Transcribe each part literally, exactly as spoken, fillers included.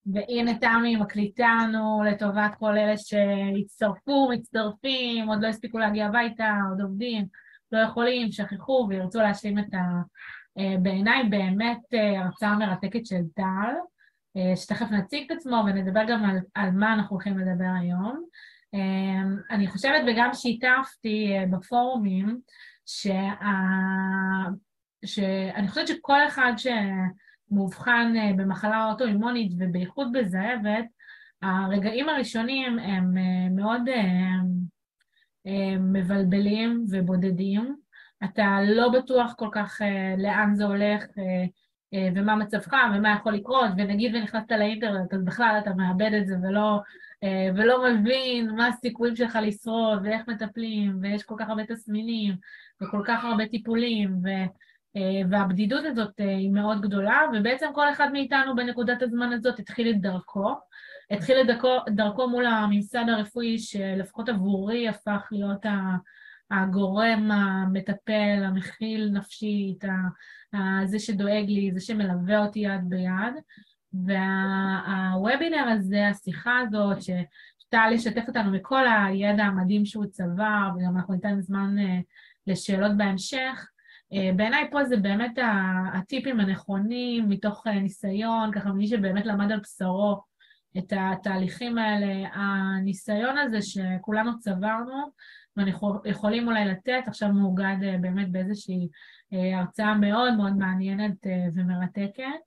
והנה תמי מקליטה לנו לטובת כל אלה שהצטרפו, מצטרפים, עוד לא הספיקו להגיע הביתה, עוד עובדים, לא יכולים, שכחו וירצו להשלים את ה... אה, בעיניי באמת אה, הרצאה מרתקת של טל, אה, שתכף נציג את עצמו ונדבר גם על, על מה אנחנו הולכים לדבר היום. אה, אני חושבת וגם שיתפתי אה, בפורומים, שה... שאני חושבת שכל אחד ש... מאובחן אה, במחלה אוטואימונית ובייחוד בזאבת, הרגעים הראשונים הם אה, מאוד אה, אה, מבלבלים ובודדים. אתה לא בטוח כל כך אה, לאן זה הולך אה, אה, ומה מצבך ומה יכול לקרות, ונגיד ונכנסת לאינטרנט, אז בכלל אתה מאבד את זה ולא, אה, ולא מבין מה הסיכויים שלך לשרוד ואיך מטפלים, ויש כל כך הרבה תסמינים וכל כך הרבה טיפולים, ו... והבדידות הזאת היא מאוד גדולה, ובעצם כל אחד מאיתנו בנקודת הזמן הזאת התחיל את דרכו. התחיל את דרכו, דרכו מול הממסד הרפואי, שלפחות עבורי הפך להיות הגורם המטפל, המכיל נפשית, זה שדואג לי, זה שמלווה אותי יד ביד. והוובינר הזה, השיחה הזאת, שטל ישתף אותנו מכל הידע המדהים שהוא צבר, וגם אנחנו ניתן זמן לשאלות בהמשך, בעיניי פה זה באמת הטיפים הנכונים מתוך ניסיון, ככה מי שבאמת למד על בשרו את התהליכים האלה, הניסיון הזה שכולנו צברנו, ואנחנו יכולים אולי לתת, עכשיו מאוגד באמת באיזושהי הרצאה מאוד מאוד מעניינת ומרתקת.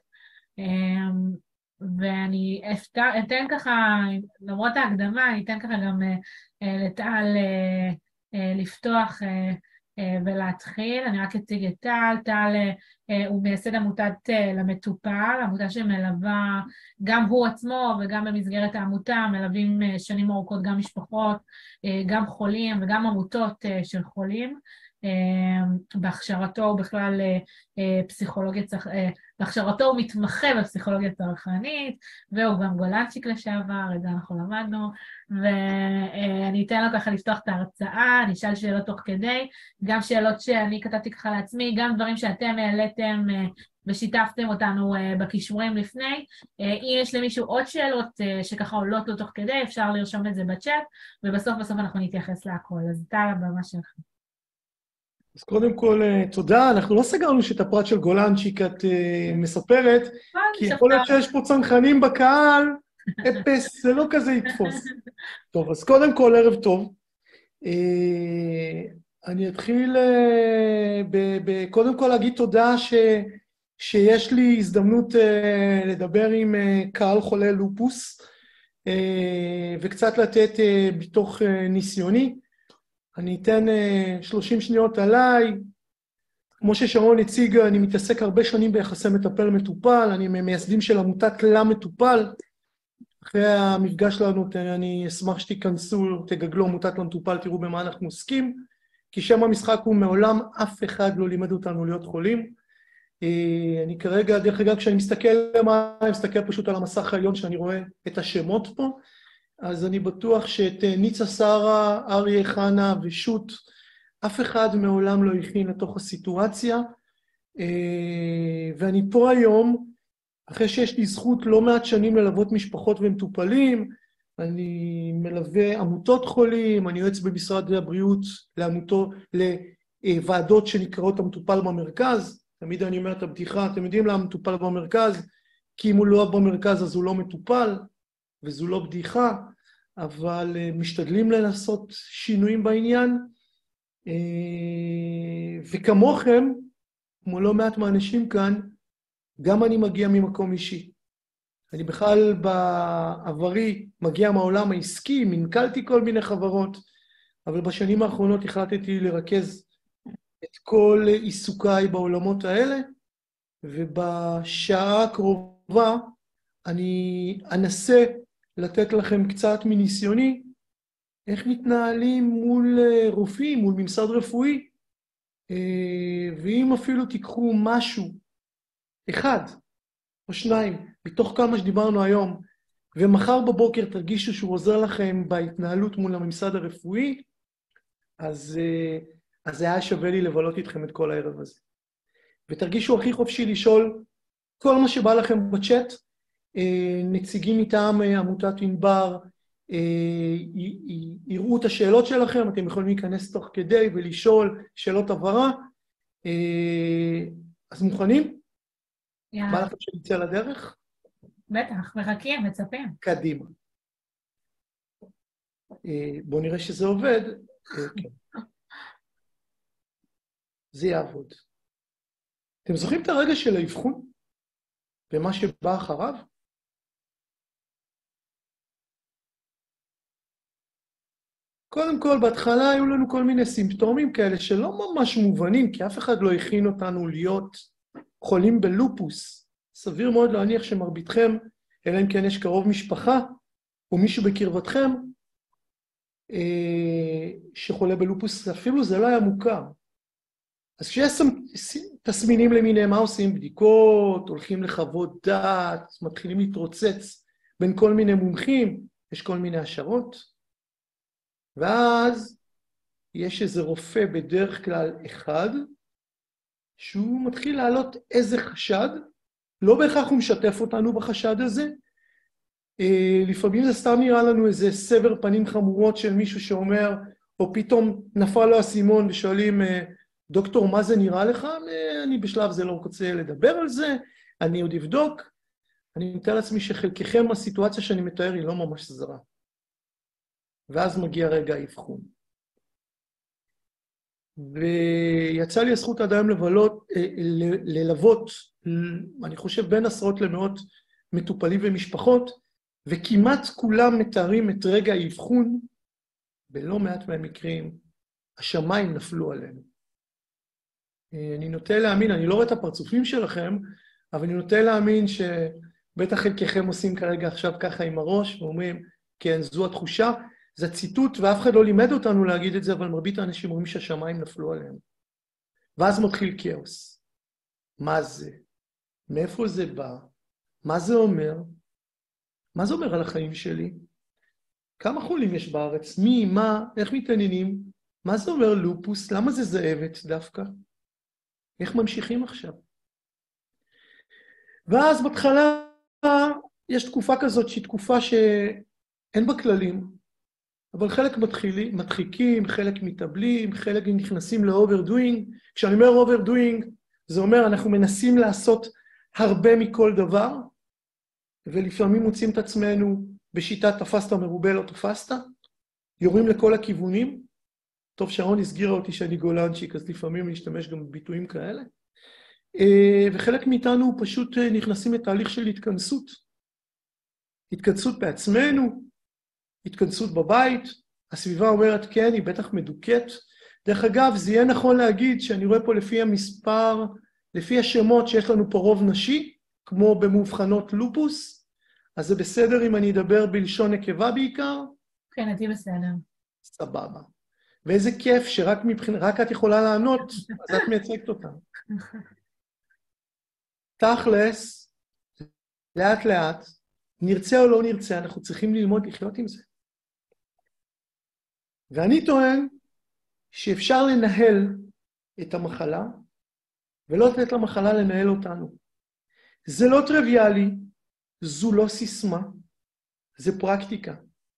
ואני אתן ככה, למרות ההקדמה, אני אתן ככה גם לטל לפתוח ולהתחיל. אני רק אציג את טל. טל הוא מייסד עמותת למטופל, עמותה שמלווה, גם הוא עצמו וגם במסגרת העמותה, מלווים שנים ארוכות גם משפחות, גם חולים וגם עמותות של חולים. בהכשרתו הוא בכלל פסיכולוגיה, בהכשרתו הוא מתמחה בפסיכולוגיה צרכנית, והוא גם גולנצ'יק לשעבר, את זה אנחנו למדנו, ואני אתן לו ככה לפתוח את ההרצאה, אני אשאל שאלות תוך כדי, גם שאלות שאני כתבתי ככה לעצמי, גם דברים שאתם העליתם ושיתפתם אותנו בכישורים לפני. אם יש למישהו עוד שאלות שככה עולות לו תוך כדי, אפשר לרשום את זה בצ'אט, ובסוף בסוף אנחנו נתייחס להכל. אז טל, הבמה שלך. אז קודם כל, תודה. אנחנו לא סגרנו שאת הפרט של גולנצ'יק את uh, מספרת, כי יכול להיות שיש פה צנחנים בקהל, אפס, זה לא כזה יתפוס. טוב, אז קודם כל, ערב טוב. Uh, אני אתחיל uh, ב- ב- קודם כל להגיד תודה ש- שיש לי הזדמנות uh, לדבר עם uh, קהל חולה לופוס, uh, וקצת לתת uh, בתוך uh, ניסיוני. אני אתן uh, שלושים שניות עליי. כמו ששרון הציגה, אני מתעסק הרבה שנים ביחסי מטפל-מטופל, אני מייסדים של עמותת למטופל. אחרי המפגש שלנו, אני אשמח שתיכנסו, תגגלו עמותת למטופל, תראו במה אנחנו עוסקים, כי שם המשחק הוא מעולם אף אחד לא לימד אותנו להיות חולים. Uh, אני כרגע, דרך אגב, כשאני מסתכל למה, אני מסתכל פשוט על המסך העליון, שאני רואה את השמות פה, אז אני בטוח שאת ניצה שרה, אריה חנה ושות, אף אחד מעולם לא הכין לתוך הסיטואציה, ואני פה היום, אחרי שיש לי זכות לא מעט שנים ללוות משפחות ומטופלים, אני מלווה עמותות חולים, אני יועץ במשרד הבריאות לעמותות, לוועדות שנקראות המטופל במרכז, תמיד אני אומר את הבדיחה, אתם יודעים למה מטופל במרכז, כי אם הוא לא במרכז אז הוא לא מטופל, וזו לא בדיחה, אבל uh, משתדלים לנסות שינויים בעניין, uh, וכמוכם, כמו לא מעט מהאנשים כאן, גם אני מגיע ממקום אישי. אני בכלל בעברי מגיע מהעולם העסקי, מנכלתי כל מיני חברות, אבל בשנים האחרונות החלטתי לרכז את כל עיסוקיי בעולמות האלה, ובשעה הקרובה אני אנסה לתת לכם קצת מניסיוני, איך מתנהלים מול רופאים, מול ממסד רפואי, ואם אפילו תיקחו משהו, אחד או שניים, מתוך כמה שדיברנו היום, ומחר בבוקר תרגישו שהוא עוזר לכם בהתנהלות מול הממסד הרפואי, אז, אז זה היה שווה לי לבלות איתכם את כל הערב הזה. ותרגישו הכי חופשי לשאול כל מה שבא לכם בצ'אט, נציגים מטעם עמותת ענבר יראו את השאלות שלכם, אתם יכולים להיכנס תוך כדי ולשאול שאלות הבהרה. אז מוכנים? יאללה. מה לכם שנצא לדרך? בטח, מחכים, מצפים. קדימה. בואו נראה שזה עובד. זה יעבוד. אתם זוכרים את הרגע של האבחון? ומה שבא אחריו? קודם כל, בהתחלה היו לנו כל מיני סימפטומים כאלה שלא ממש מובנים, כי אף אחד לא הכין אותנו להיות חולים בלופוס. סביר מאוד להניח שמרביתכם, אלא אם כן יש קרוב משפחה, או מישהו בקרבתכם, שחולה בלופוס, אפילו זה לא היה מוכר. אז כשיש תסמינים למיניהם, מה עושים? בדיקות, הולכים לחוות דעת, מתחילים להתרוצץ בין כל מיני מומחים, יש כל מיני השערות, ואז יש איזה רופא בדרך כלל אחד, שהוא מתחיל להעלות איזה חשד, לא בהכרח הוא משתף אותנו בחשד הזה, לפעמים זה סתם נראה לנו איזה סבר פנים חמורות של מישהו שאומר, או פתאום נפל לו הסימון ושואלים, דוקטור, מה זה נראה לך? אני בשלב זה לא רוצה לדבר על זה, אני עוד אבדוק. אני מתאר לעצמי שחלקכם הסיטואציה שאני מתאר היא לא ממש זרה. ואז מגיע רגע האבחון. ויצא לי הזכות עד היום לבלות, ללוות, אני חושב בין עשרות למאות מטופלים ומשפחות, וכמעט כולם מתארים את רגע האבחון, בלא מעט מהמקרים, השמיים נפלו עלינו. אני נוטה להאמין, אני לא רואה את הפרצופים שלכם, אבל אני נוטה להאמין שבטח חלקכם עושים כרגע עכשיו ככה עם הראש, ואומרים, כן, זו התחושה, זה ציטוט, ואף אחד לא לימד אותנו להגיד את זה, אבל מרבית האנשים אומרים שהשמיים נפלו עליהם. ואז מתחיל כאוס. מה זה? מאיפה זה בא? מה זה אומר? מה זה אומר על החיים שלי? כמה חולים יש בארץ? מי, מה, איך מתעניינים? מה זה אומר לופוס? למה זה זאבת דווקא? איך ממשיכים עכשיו? ואז בהתחלה יש תקופה כזאת שהיא תקופה שאין בה כללים, אבל חלק מתחילים, מדחיקים, חלק מתאבלים, חלק נכנסים ל-overdoing. כשאני אומר overdoing, זה אומר אנחנו מנסים לעשות הרבה מכל דבר, ולפעמים מוצאים את עצמנו בשיטת תפסת מרובה לא תפסת, יורים לכל הכיוונים. טוב, שרון הסגירה אותי שאני גולנצ'יק, אז לפעמים להשתמש גם בביטויים כאלה. וחלק מאיתנו פשוט נכנסים לתהליך של התכנסות. התכנסות בעצמנו, התכנסות בבית. הסביבה אומרת, כן, היא בטח מדוקת. דרך אגב, זה יהיה נכון להגיד שאני רואה פה לפי המספר, לפי השמות שיש לנו פה רוב נשי, כמו במובחנות לופוס, אז זה בסדר אם אני אדבר בלשון נקבה בעיקר? כן, אותי בסדר. סבבה. ואיזה כיף שרק מבחינת, רק את יכולה לענות, אז את מייצגת אותם. תכלס, לאט לאט, נרצה או לא נרצה, אנחנו צריכים ללמוד לחיות עם זה. ואני טוען שאפשר לנהל את המחלה, ולא לתת למחלה לנהל אותנו. זה לא טריוויאלי, זו לא סיסמה, זה פרקטיקה.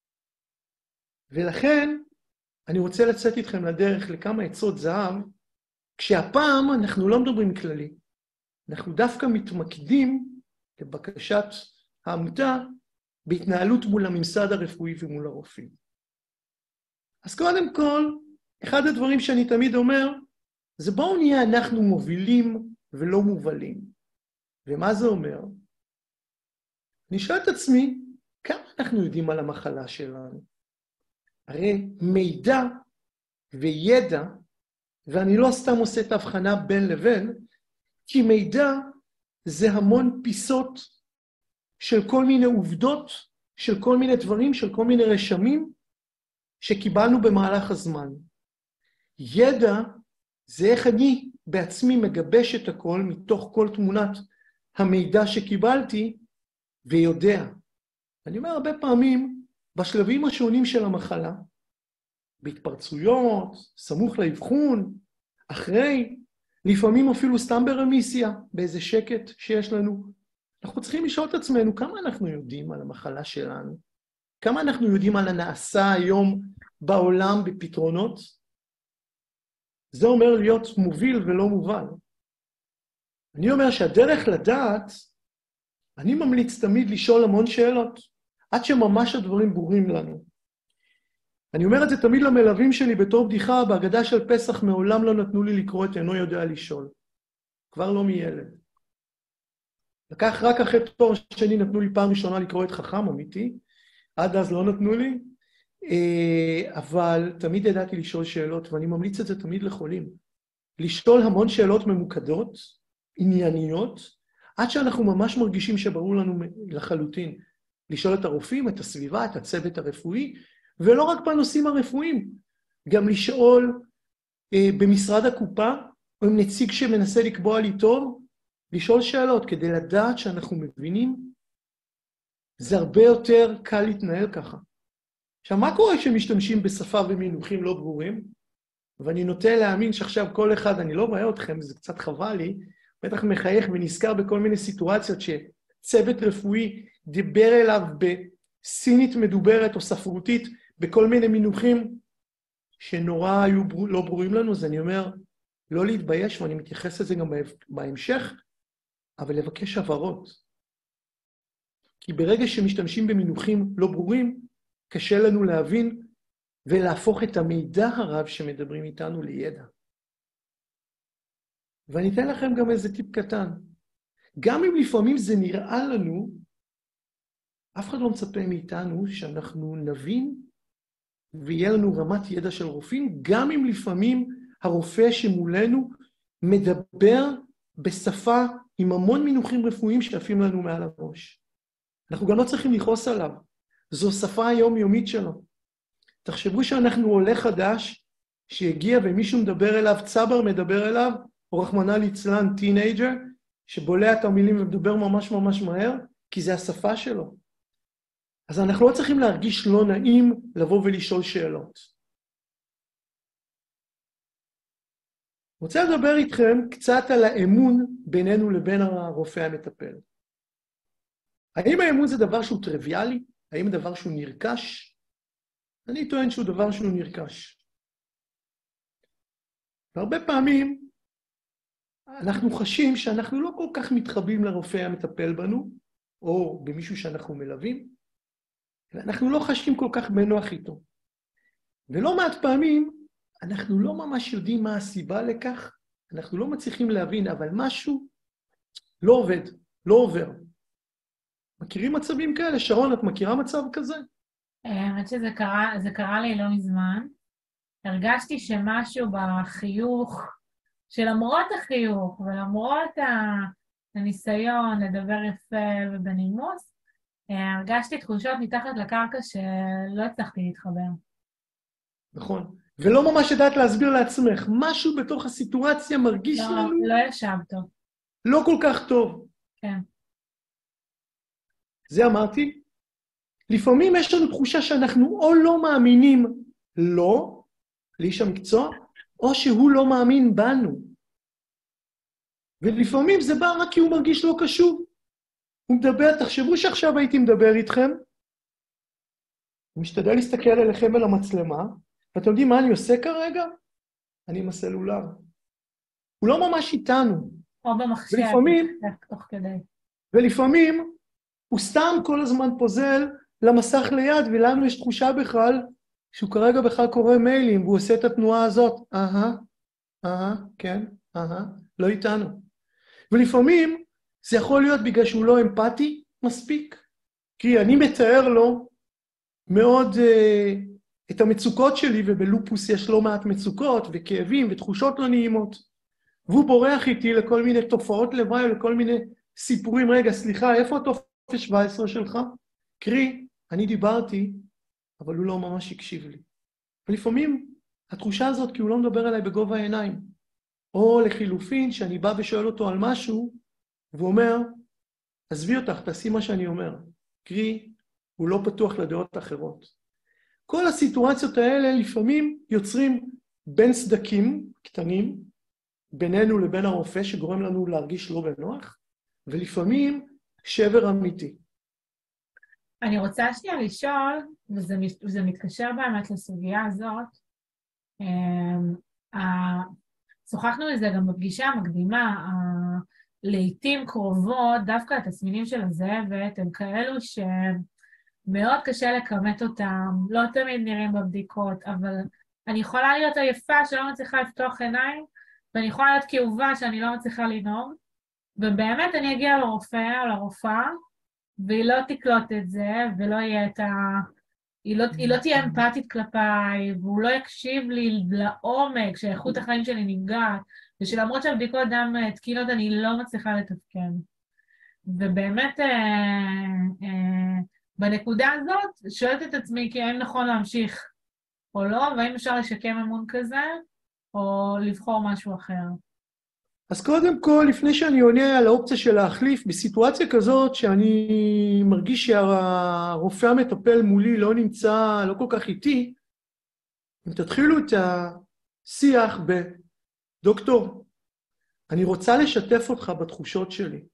ולכן, אני רוצה לצאת איתכם לדרך לכמה עצות זהב, כשהפעם אנחנו לא מדברים כללי, אנחנו דווקא מתמקדים לבקשת העמותה בהתנהלות מול הממסד הרפואי ומול הרופאים. אז קודם כל, אחד הדברים שאני תמיד אומר, זה בואו נהיה אנחנו מובילים ולא מובלים. ומה זה אומר? אני שואל את עצמי, כמה אנחנו יודעים על המחלה שלנו? הרי מידע וידע, ואני לא סתם עושה את ההבחנה בין לבין, כי מידע זה המון פיסות של כל מיני עובדות, של כל מיני דברים, של כל מיני רשמים, שקיבלנו במהלך הזמן. ידע זה איך אני בעצמי מגבש את הכל מתוך כל תמונת המידע שקיבלתי ויודע. אני אומר הרבה פעמים, בשלבים השונים של המחלה, בהתפרצויות, סמוך לאבחון, אחרי, לפעמים אפילו סתם ברמיסיה, באיזה שקט שיש לנו, אנחנו צריכים לשאול את עצמנו כמה אנחנו יודעים על המחלה שלנו, כמה אנחנו יודעים על הנעשה היום בעולם בפתרונות. זה אומר להיות מוביל ולא מובל. אני אומר שהדרך לדעת, אני ממליץ תמיד לשאול המון שאלות, עד שממש הדברים ברורים לנו. אני אומר את זה תמיד למלווים שלי בתור בדיחה, בהגדה של פסח מעולם לא נתנו לי לקרוא את אינו יודע לשאול. כבר לא מילד. לקח רק אחרי תואר שני נתנו לי פעם ראשונה לקרוא את חכם, אמיתי. עד אז לא נתנו לי. אבל תמיד ידעתי לשאול שאלות, ואני ממליץ את זה תמיד לחולים. לשאול המון שאלות ממוקדות, ענייניות, עד שאנחנו ממש מרגישים שברור לנו לחלוטין. לשאול את הרופאים, את הסביבה, את הצוות הרפואי, ולא רק בנושאים הרפואיים, גם לשאול אה, במשרד הקופה, או עם נציג שמנסה לקבוע לי תור, לשאול שאלות כדי לדעת שאנחנו מבינים, זה הרבה יותר קל להתנהל ככה. עכשיו, מה קורה כשמשתמשים בשפה ומינוחים לא ברורים? ואני נוטה להאמין שעכשיו כל אחד, אני לא רואה אתכם, זה קצת חבל לי, בטח מחייך ונזכר בכל מיני סיטואציות שצוות רפואי דיבר אליו בסינית מדוברת או ספרותית, בכל מיני מינוחים שנורא היו בר... לא ברורים לנו, אז אני אומר, לא להתבייש, ואני מתייחס לזה גם בהמשך, אבל לבקש הבהרות. כי ברגע שמשתמשים במינוחים לא ברורים, קשה לנו להבין ולהפוך את המידע הרב שמדברים איתנו לידע. ואני אתן לכם גם איזה טיפ קטן. גם אם לפעמים זה נראה לנו, אף אחד לא מצפה מאיתנו שאנחנו נבין ויהיה לנו רמת ידע של רופאים, גם אם לפעמים הרופא שמולנו מדבר בשפה עם המון מינוחים רפואיים שעפים לנו מעל הראש. אנחנו גם לא צריכים לכעוס עליו. זו שפה היומיומית שלו. תחשבו שאנחנו עולה חדש, שהגיע ומישהו מדבר אליו, צבר מדבר אליו, או רחמנא ליצלן טינאג'ר, שבולע את המילים ומדבר ממש ממש מהר, כי זה השפה שלו. אז אנחנו לא צריכים להרגיש לא נעים לבוא ולשאול שאלות. רוצה לדבר איתכם קצת על האמון בינינו לבין הרופא המטפל. האם האמון זה דבר שהוא טריוויאלי? האם זה דבר שהוא נרכש? אני טוען שהוא דבר שהוא נרכש. והרבה פעמים אנחנו חשים שאנחנו לא כל כך מתחברים לרופא המטפל בנו, או במישהו שאנחנו מלווים, ואנחנו לא חשים כל כך בנוח איתו. ולא מעט פעמים אנחנו לא ממש יודעים מה הסיבה לכך, אנחנו לא מצליחים להבין, אבל משהו לא עובד, לא עובר. מכירים מצבים כאלה? שרון, את מכירה מצב כזה? האמת שזה קרה, זה קרה לי לא מזמן. הרגשתי שמשהו בחיוך, שלמרות החיוך ולמרות הניסיון לדבר יפה ובנימוס, הרגשתי תחושות מתחת לקרקע שלא הצלחתי להתחבר. נכון. ולא ממש ידעת להסביר לעצמך. משהו בתוך הסיטואציה מרגיש לא, לנו... לא ישב טוב. לא כל כך טוב. כן. זה אמרתי. לפעמים יש לנו תחושה שאנחנו או לא מאמינים לו, לאיש המקצוע, או שהוא לא מאמין בנו. ולפעמים זה בא רק כי הוא מרגיש לא קשור. הוא מדבר, תחשבו שעכשיו הייתי מדבר איתכם, הוא משתדל להסתכל עליכם על המצלמה, ואתם יודעים מה אני עושה כרגע? אני עם הסלולר. הוא לא ממש איתנו. או במחשב. ולפעמים, תוך כדי. ולפעמים הוא סתם כל הזמן פוזל למסך ליד, ולנו יש תחושה בכלל שהוא כרגע בכלל קורא מיילים, והוא עושה את התנועה הזאת. אהה, אהה, כן, אהה, לא איתנו. ולפעמים זה יכול להיות בגלל שהוא לא אמפתי מספיק, כי אני מתאר לו מאוד uh, את המצוקות שלי, ובלופוס יש לא מעט מצוקות וכאבים ותחושות לא נעימות. והוא בורח איתי לכל מיני תופעות לוואי, לכל מיני סיפורים. רגע, סליחה, איפה הטופס שבע עשרה שלך? קרי, אני דיברתי, אבל הוא לא ממש הקשיב לי. ולפעמים התחושה הזאת כי הוא לא מדבר עליי בגובה העיניים. או לחילופין, שאני בא ושואל אותו על משהו, והוא אומר, עזבי אותך, תעשי מה שאני אומר. קרי, הוא לא פתוח לדעות אחרות. כל הסיטואציות האלה לפעמים יוצרים בין סדקים קטנים, בינינו לבין הרופא, שגורם לנו להרגיש לא בנוח, ולפעמים שבר אמיתי. אני רוצה שנייה לשאול, וזה, וזה מתקשר באמת לסוגיה הזאת, שוחחנו על זה גם בפגישה המקדימה, לעתים קרובות, דווקא התסמינים של הזאבת הם כאלו שמאוד קשה לכמת אותם, לא תמיד נראים בבדיקות, אבל אני יכולה להיות עייפה שלא מצליחה לפתוח עיניים, ואני יכולה להיות כאובה שאני לא מצליחה לנהוג, ובאמת אני אגיע לרופא או לרופאה, והיא לא תקלוט את זה, ולא יהיה את ה... היא לא, היא לא תהיה אמפתית כלפיי, והוא לא יקשיב לי לעומק שאיכות החיים שלי נפגעת, ושלמרות שהבדיקות דם תקינות אני לא מצליחה לתפקד. ובאמת אה, אה, בנקודה הזאת שואלת את עצמי כי האם נכון להמשיך או לא, והאם אפשר לשקם אמון כזה, או לבחור משהו אחר. אז קודם כל, לפני שאני עונה על האופציה של להחליף, בסיטואציה כזאת שאני מרגיש שהרופא המטפל מולי לא נמצא, לא כל כך איתי, אם תתחילו את השיח בדוקטור, אני רוצה לשתף אותך בתחושות שלי.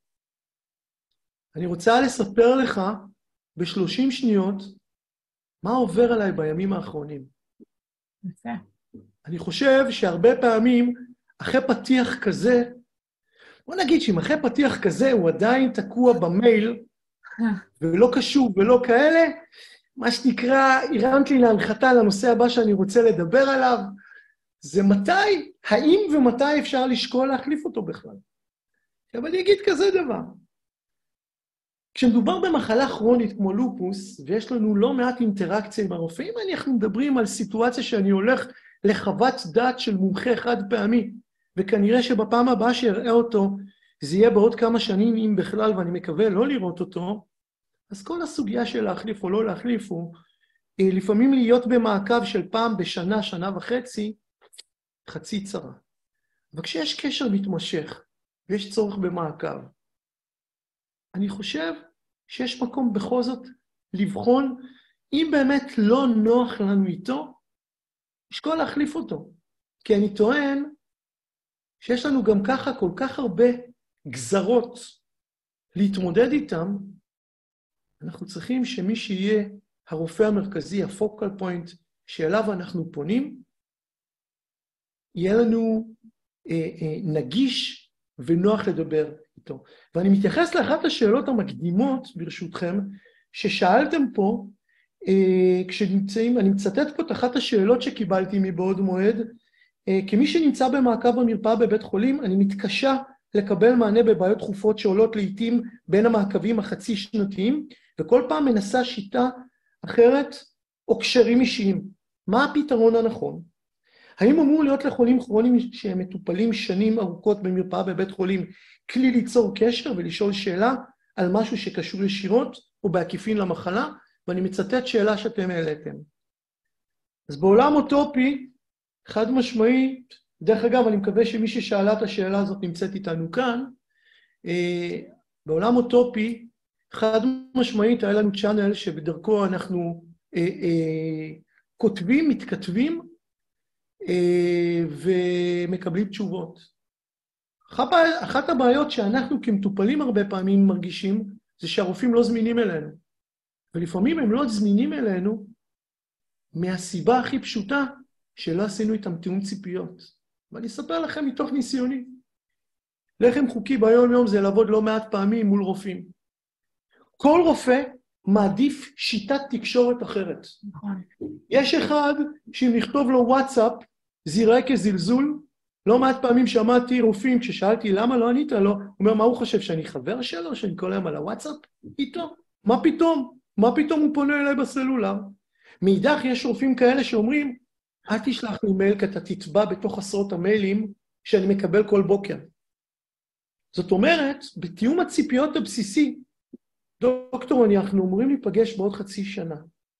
אני רוצה לספר לך בשלושים שניות מה עובר עליי בימים האחרונים. יפה. אני חושב שהרבה פעמים, אחרי פתיח כזה, בוא נגיד שאם אחרי פתיח כזה הוא עדיין תקוע במייל, ולא קשור ולא כאלה, מה שנקרא, הרמת לי להנחתה לנושא הבא שאני רוצה לדבר עליו, זה מתי, האם ומתי אפשר לשקול להחליף אותו בכלל. אבל אני אגיד כזה דבר. כשמדובר במחלה כרונית כמו לופוס, ויש לנו לא מעט אינטראקציה עם הרופאים, אנחנו מדברים על סיטואציה שאני הולך לחוות דעת של מומחה חד פעמי, וכנראה שבפעם הבאה שיראה אותו, זה יהיה בעוד כמה שנים, אם בכלל, ואני מקווה לא לראות אותו, אז כל הסוגיה של להחליף או לא להחליף, הוא לפעמים להיות במעקב של פעם בשנה, שנה וחצי, חצי צרה. אבל כשיש קשר מתמשך, ויש צורך במעקב, אני חושב שיש מקום בכל זאת לבחון, אם באמת לא נוח לנו איתו, לשקול להחליף אותו. כי אני טוען שיש לנו גם ככה כל כך הרבה גזרות להתמודד איתם, אנחנו צריכים שמי שיהיה הרופא המרכזי, הפוקל פוינט, שאליו אנחנו פונים, יהיה לנו אה, אה, נגיש ונוח לדבר איתו. ואני מתייחס לאחת השאלות המקדימות, ברשותכם, ששאלתם פה, אה, כשנמצאים, אני מצטט פה את אחת השאלות שקיבלתי מבעוד מועד, אה, כמי שנמצא במעקב במרפאה בבית חולים, אני מתקשה לקבל מענה בבעיות דחופות שעולות לעתים בין המעקבים החצי שנתיים, וכל פעם מנסה שיטה אחרת או קשרים אישיים. מה הפתרון הנכון? האם אמור להיות לחולים כרוניים שהם מטופלים שנים ארוכות במרפאה בבית חולים, כלי ליצור קשר ולשאול שאלה על משהו שקשור ישירות או בעקיפין למחלה? ואני מצטט שאלה שאתם העליתם. אז בעולם אוטופי, חד משמעית, דרך אגב, אני מקווה שמי ששאלה את השאלה הזאת נמצאת איתנו כאן, אה, בעולם אוטופי, חד משמעית, היה לנו צ'אנל שבדרכו אנחנו אה, אה, כותבים, מתכתבים, אה, ומקבלים תשובות. אחת הבעיות שאנחנו כמטופלים הרבה פעמים מרגישים, זה שהרופאים לא זמינים אלינו. ולפעמים הם לא זמינים אלינו, מהסיבה הכי פשוטה, שלא עשינו איתם תיאום ציפיות. ואני אספר לכם מתוך ניסיוני. לחם חוקי ביום יום זה לעבוד לא מעט פעמים מול רופאים. כל רופא מעדיף שיטת תקשורת אחרת. נכון. יש אחד שאם נכתוב לו וואטסאפ, זה יראה כזלזול. לא מעט פעמים שמעתי רופאים, כששאלתי למה לא ענית לו, הוא אומר, מה הוא חושב, שאני חבר שלו, שאני כל היום על הוואטסאפ איתו? מה פתאום? מה פתאום הוא פונה אליי בסלולר? מאידך יש רופאים כאלה שאומרים, אל תשלח לי מייל כי אתה תטבע בתוך עשרות המיילים שאני מקבל כל בוקר. זאת אומרת, בתיאום הציפיות הבסיסי, דוקטור, אנחנו אמורים להיפגש בעוד חצי שנה.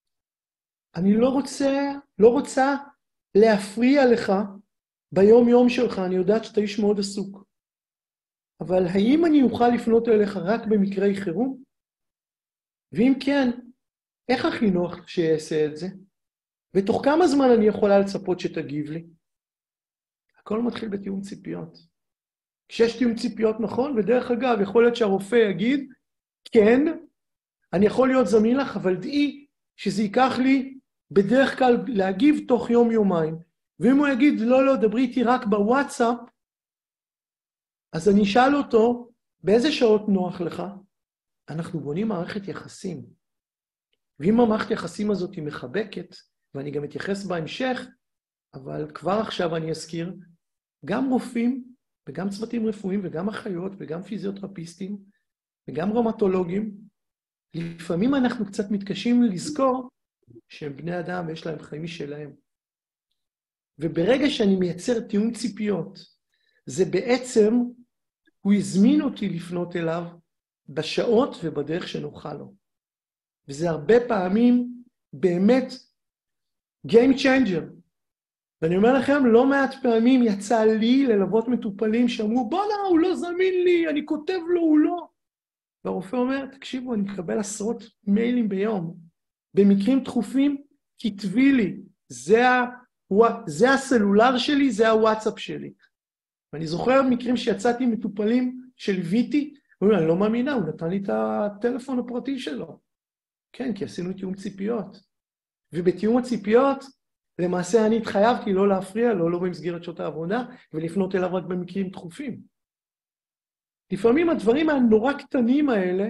אני לא רוצה, לא רוצה להפריע לך ביום יום שלך, אני יודעת שאתה איש מאוד עסוק. אבל האם אני אוכל לפנות אליך רק במקרי חירום? ואם כן, איך הכי נוח שיעשה את זה? ותוך כמה זמן אני יכולה לצפות שתגיב לי? הכל מתחיל בתיאום ציפיות. כשיש תיאום ציפיות נכון, ודרך אגב, יכול להיות שהרופא יגיד, כן, אני יכול להיות זמין לך, אבל דעי שזה ייקח לי בדרך כלל להגיב תוך יום-יומיים. ואם הוא יגיד, לא, לא, דברי איתי רק בוואטסאפ, אז אני אשאל אותו, באיזה שעות נוח לך? אנחנו בונים מערכת יחסים. ואם המערכת יחסים הזאת היא מחבקת, ואני גם אתייחס בהמשך, אבל כבר עכשיו אני אזכיר, גם רופאים, וגם צוותים רפואיים, וגם אחיות, וגם פיזיותרפיסטים, וגם רמטולוגים, לפעמים אנחנו קצת מתקשים לזכור שהם בני אדם ויש להם חיים משלהם. וברגע שאני מייצר תיאום ציפיות, זה בעצם, הוא הזמין אותי לפנות אליו בשעות ובדרך שנוחה לו. וזה הרבה פעמים באמת game changer. ואני אומר לכם, לא מעט פעמים יצא לי ללוות מטופלים שאמרו, בוא לא, הוא לא זמין לי, אני כותב לו, הוא לא. והרופא אומר, תקשיבו, אני מקבל עשרות מיילים ביום. במקרים דחופים, כתבי לי, זה, ה... זה הסלולר שלי, זה הוואטסאפ שלי. ואני זוכר מקרים שיצאתי מטופלים שליוויתי, אני לא מאמינה, הוא נתן לי את הטלפון הפרטי שלו. כן, כי עשינו תיאום ציפיות. ובתיאום הציפיות, למעשה אני התחייבתי לא להפריע לו, לא במסגרת שעות העבודה, ולפנות אליו רק במקרים דחופים. לפעמים הדברים הנורא קטנים האלה,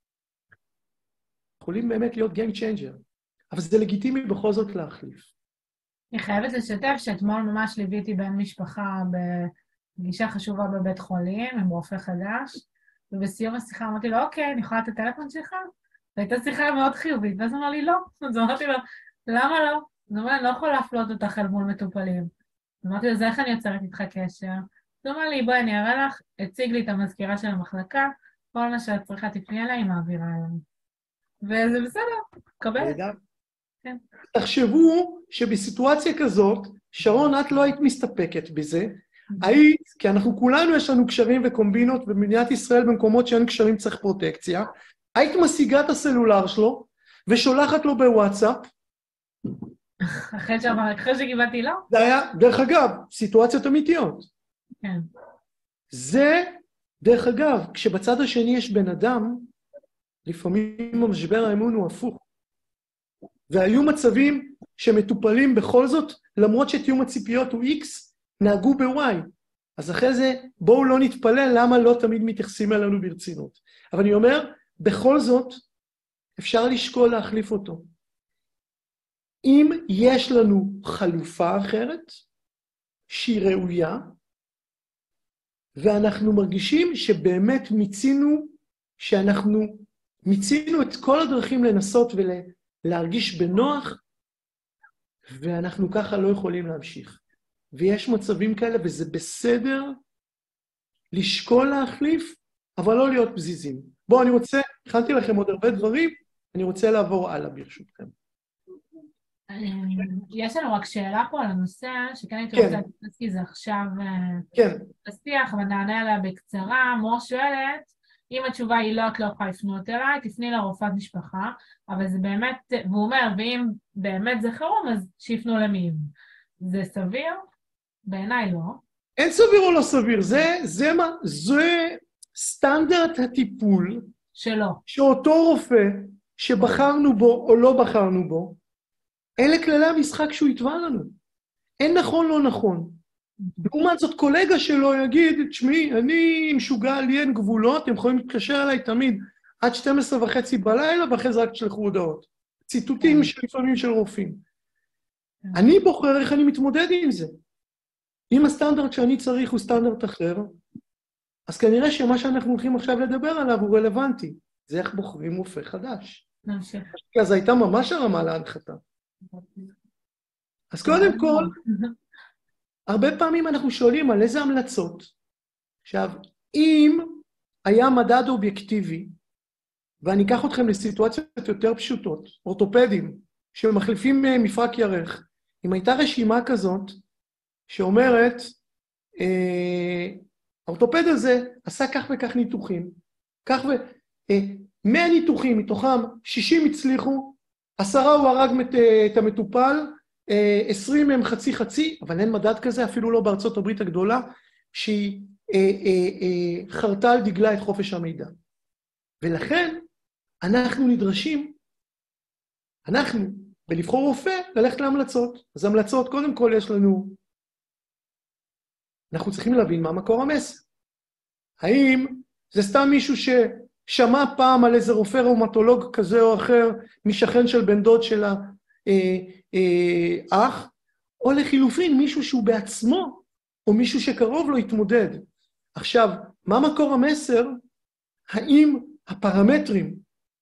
יכולים באמת להיות game changer, אבל זה לגיטימי בכל זאת להחליף. אני חייבת לשתף שאתמול ממש ליוויתי בן משפחה בפגישה חשובה בבית חולים, עם רופא חדש, ובסיום השיחה אמרתי לו, אוקיי, אני יכולה את הטלפון שלך? והייתה שיחה מאוד חיובית, ואז אמר לי, לא. אז אמרתי לו, למה לא? זאת אומרת, אני לא יכולה להפלות אותך אל מול מטופלים. אמרתי לו, זה איך אני יוצרת איתך קשר? זאת אומרת לי, בואי, אני אראה לך, הציג לי את המזכירה של המחלקה, כל מה שאת צריכה תפני אליי, היא מעבירה אליי. וזה בסדר, קבלת. כן. תחשבו שבסיטואציה כזאת, שרון, את לא היית מסתפקת בזה, היית, כי אנחנו כולנו יש לנו קשרים וקומבינות, ובמדינת ישראל במקומות שאין קשרים צריך פרוטקציה, היית משיגה את הסלולר שלו, ושולחת לו בוואטסאפ. אחרי שקיבלתי לו? זה היה, דרך אגב, סיטואציות אמיתיות. כן. זה, דרך אגב, כשבצד השני יש בן אדם, לפעמים המשבר האמון הוא הפוך. והיו מצבים שמטופלים בכל זאת, למרות שתיאום הציפיות הוא X, נהגו ב-Y. אז אחרי זה, בואו לא נתפלל למה לא תמיד מתייחסים אלינו ברצינות. אבל אני אומר, בכל זאת, אפשר לשקול להחליף אותו. אם יש לנו חלופה אחרת, שהיא ראויה, ואנחנו מרגישים שבאמת מיצינו, שאנחנו מיצינו את כל הדרכים לנסות ולהרגיש בנוח, ואנחנו ככה לא יכולים להמשיך. ויש מצבים כאלה, וזה בסדר לשקול להחליף, אבל לא להיות פזיזים. בואו, אני רוצה, הכנתי לכם עוד הרבה דברים, אני רוצה לעבור הלאה ברשותכם. יש לנו רק שאלה פה על הנושא, שכן הייתי רוצה להתייחס כי זה עכשיו בשיח, ונענה עליה בקצרה. מור שואלת, אם התשובה היא לא, את לא יכולה לפנות אליי, תפני לרופאת משפחה, אבל זה באמת, והוא אומר, ואם באמת זה חירום, אז שיפנו למיון. זה סביר? בעיניי לא. אין סביר או לא סביר, זה, זה מה, זה סטנדרט הטיפול שלו. שאותו רופא שבחרנו בו או לא בחרנו בו, אלה כללי המשחק שהוא יתבע לנו. אין נכון, לא נכון. לעומת זאת, קולגה שלו יגיד, תשמעי, אני משוגע, לי אין גבולות, הם יכולים להתקשר אליי תמיד עד שתים עשרה וחצי בלילה, ואחרי זה רק תשלחו הודעות. ציטוטים של לפעמים של רופאים. אני בוחר איך אני מתמודד עם זה. אם הסטנדרט שאני צריך הוא סטנדרט אחר, אז כנראה שמה שאנחנו הולכים עכשיו לדבר עליו הוא רלוונטי. זה איך בוחרים רופא חדש. אז הייתה ממש הרמה להנחתה. אז קודם כל, הרבה פעמים אנחנו שואלים על איזה המלצות. עכשיו, אם היה מדד אובייקטיבי, ואני אקח אתכם לסיטואציות יותר פשוטות, אורתופדים, שמחליפים מפרק ירך, אם הייתה רשימה כזאת, שאומרת, האורתופד הזה עשה כך וכך ניתוחים, כך ו... מאה ניתוחים, מתוכם שישים הצליחו, עשרה הוא הרג את המטופל, עשרים הם חצי חצי, אבל אין מדד כזה, אפילו לא בארצות הברית הגדולה, שהיא חרתה על דגלה את חופש המידע. ולכן אנחנו נדרשים, אנחנו, בלבחור רופא, ללכת להמלצות. אז המלצות, קודם כל יש לנו, אנחנו צריכים להבין מה מקור המסר. האם זה סתם מישהו ששמע פעם על איזה רופא ראומטולוג כזה או אחר, משכן של בן דוד של האח, או לחילופין מישהו שהוא בעצמו, או מישהו שקרוב לו יתמודד. עכשיו, מה מקור המסר? האם הפרמטרים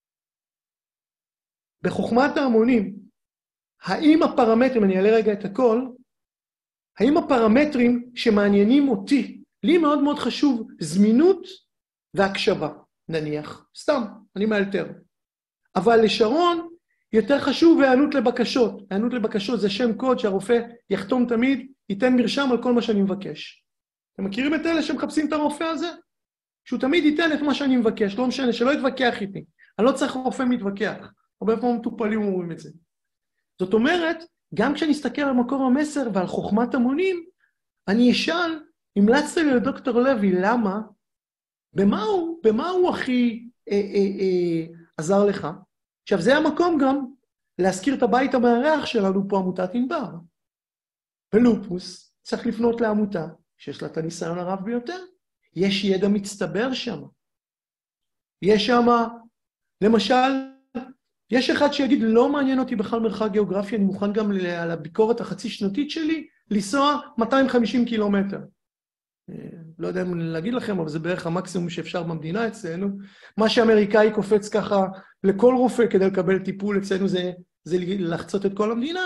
בחוכמת ההמונים, האם הפרמטרים, אני אעלה רגע את הכל, האם הפרמטרים שמעניינים אותי, לי מאוד מאוד חשוב זמינות והקשבה, נניח, סתם, אני מאלתר. אבל לשרון יותר חשוב הענות לבקשות. הענות לבקשות זה שם קוד שהרופא יחתום תמיד, ייתן מרשם על כל מה שאני מבקש. אתם מכירים את אלה שמחפשים את הרופא הזה? שהוא תמיד ייתן את מה שאני מבקש, לא משנה, שלא יתווכח איתי. אני לא צריך רופא מתווכח. הרבה פעמים מטופלים אומרים את זה. זאת אומרת, גם כשאני אסתכל על מקור המסר ועל חוכמת המונים, אני אשאל, המלצת לי לדוקטור לוי, למה? במה הוא, במה הוא הכי אה, אה, אה, עזר לך? עכשיו, זה המקום גם להזכיר את הבית המארח שלנו פה, עמותת ענבר. בלופוס צריך לפנות לעמותה שיש לה את הניסיון הרב ביותר. יש ידע מצטבר שם. יש שם, למשל, יש אחד שיגיד, לא מעניין אותי בכלל מרחק גיאוגרפי, אני מוכן גם על הביקורת החצי שנתית שלי, לנסוע מאתיים וחמישים קילומטר. לא יודע אם להגיד לכם, אבל זה בערך המקסימום שאפשר במדינה אצלנו. מה שאמריקאי קופץ ככה לכל רופא כדי לקבל טיפול אצלנו, זה, זה לחצות את כל המדינה.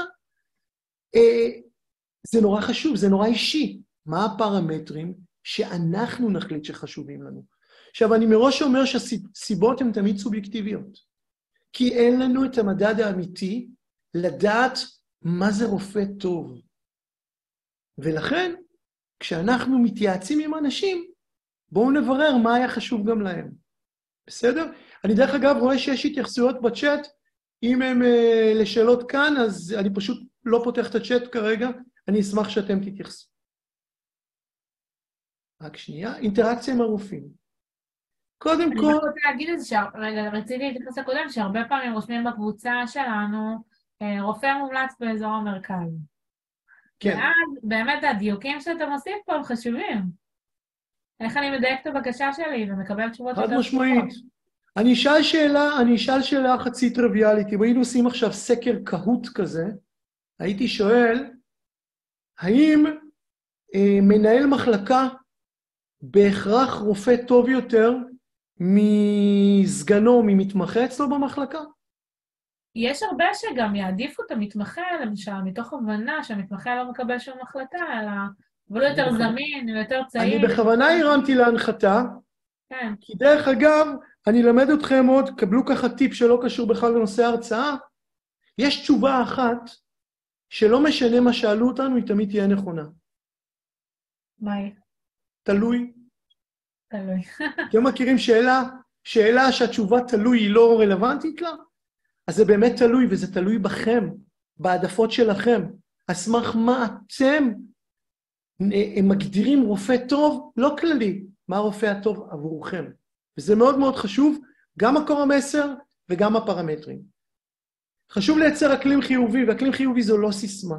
זה נורא חשוב, זה נורא אישי. מה הפרמטרים שאנחנו נחליט שחשובים לנו? עכשיו, אני מראש אומר שהסיבות הן תמיד סובייקטיביות. כי אין לנו את המדד האמיתי לדעת מה זה רופא טוב. ולכן, כשאנחנו מתייעצים עם אנשים, בואו נברר מה היה חשוב גם להם. בסדר? אני דרך אגב רואה שיש התייחסויות בצ'אט, אם הם uh, לשאלות כאן, אז אני פשוט לא פותח את הצ'אט כרגע, אני אשמח שאתם תתייחסו. רק שנייה, אינטראקציה עם הרופאים. קודם כל... אני רק רוצה להגיד את זה, ש... רגע, רציתי להתייחס לקודם, שהרבה פעמים רושמים בקבוצה שלנו, רופא מומלץ באזור המרכז. כן. ואז באמת הדיוקים שאתם עושים פה הם חשובים. איך אני מדייק את הבקשה שלי ומקבל תשובות יותר... חד משמעית. אני אשאל שאלה, אני אשאל שאלה חצי טריוויאלית. אם היינו עושים עכשיו סקר קהות כזה, הייתי שואל, האם אה, מנהל מחלקה בהכרח רופא טוב יותר מסגנו, ממתמחה אצלו במחלקה? יש הרבה שגם יעדיפו את המתמחה, למשל, מתוך הבנה שהמתמחה לא מקבל שום החלטה, אלא אבל הוא יותר זמין, הוא יותר צעיר. אני בכוונה הרמתי להנחתה, כן. כי דרך אגב, אני למד אתכם עוד, קבלו ככה טיפ שלא קשור בכלל לנושא ההרצאה, יש תשובה אחת שלא משנה מה שאלו אותנו, היא תמיד תהיה נכונה. מה היא? תלוי. תלוי. אתם מכירים שאלה, שאלה שהתשובה תלוי היא לא רלוונטית לה? אז זה באמת תלוי, וזה תלוי בכם, בעדפות שלכם. על סמך מה אתם הם מגדירים רופא טוב, לא כללי, מה הרופא הטוב עבורכם. וזה מאוד מאוד חשוב, גם מקור המסר וגם הפרמטרים. חשוב לייצר אקלים חיובי, ואקלים חיובי זו לא סיסמה.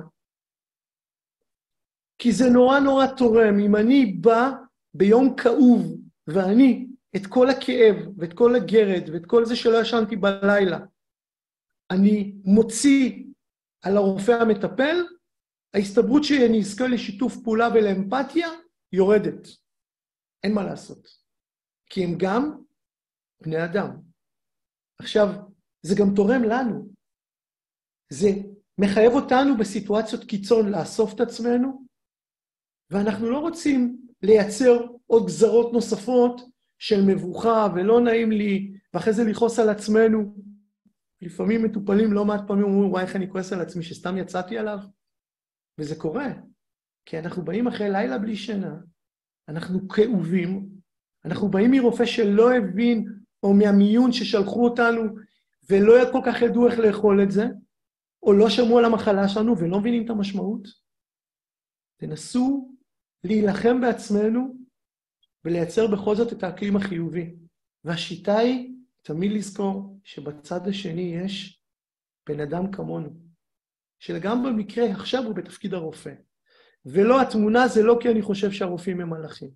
כי זה נורא נורא תורם. אם אני בא ביום כאוב, ואני את כל הכאב, ואת כל הגרד, ואת כל זה שלא ישנתי בלילה, אני מוציא על הרופא המטפל, ההסתברות שאני אזכה לשיתוף פעולה ולאמפתיה יורדת. אין מה לעשות. כי הם גם בני אדם. עכשיו, זה גם תורם לנו. זה מחייב אותנו בסיטואציות קיצון לאסוף את עצמנו, ואנחנו לא רוצים לייצר עוד גזרות נוספות של מבוכה ולא נעים לי, ואחרי זה לכעוס על עצמנו. לפעמים מטופלים לא מעט פעמים אומרים, וואי, איך אני כועס על עצמי שסתם יצאתי עליו? וזה קורה, כי אנחנו באים אחרי לילה בלי שינה, אנחנו כאובים, אנחנו באים מרופא שלא הבין, או מהמיון ששלחו אותנו, ולא כל כך ידעו איך לאכול את זה, או לא שמעו על המחלה שלנו ולא מבינים את המשמעות. תנסו להילחם בעצמנו, ולייצר בכל זאת את האקלים החיובי. והשיטה היא תמיד לזכור שבצד השני יש בן אדם כמונו, שגם במקרה עכשיו הוא בתפקיד הרופא. ולא, התמונה זה לא כי אני חושב שהרופאים הם מלאכים.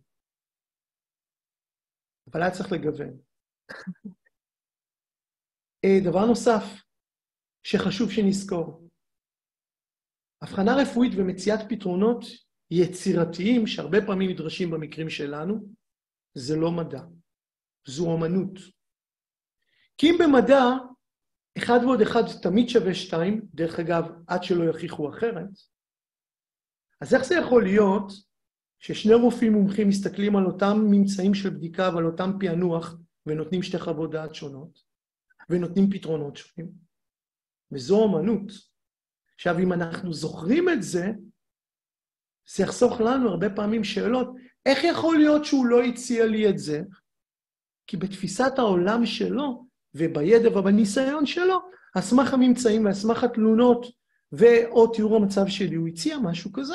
אבל היה צריך לגוון. דבר נוסף שחשוב שנזכור, הבחנה רפואית ומציאת פתרונות יצירתיים שהרבה פעמים נדרשים במקרים שלנו, זה לא מדע, זו אומנות. כי אם במדע, אחד ועוד אחד תמיד שווה שתיים, דרך אגב, עד שלא יכיחו אחרת, אז איך זה יכול להיות ששני רופאים מומחים מסתכלים על אותם ממצאים של בדיקה ועל אותם פענוח, ונותנים שתי חוות דעת שונות, ונותנים פתרונות שונים? וזו אומנות. עכשיו, אם אנחנו זוכרים את זה, זה יחסוך לנו הרבה פעמים שאלות, איך יכול להיות שהוא לא הציע לי את זה? כי בתפיסת העולם שלו, ובידע ובניסיון שלו, אסמך הממצאים ואסמך התלונות, ואו תיאור המצב שלי, הוא הציע משהו כזה.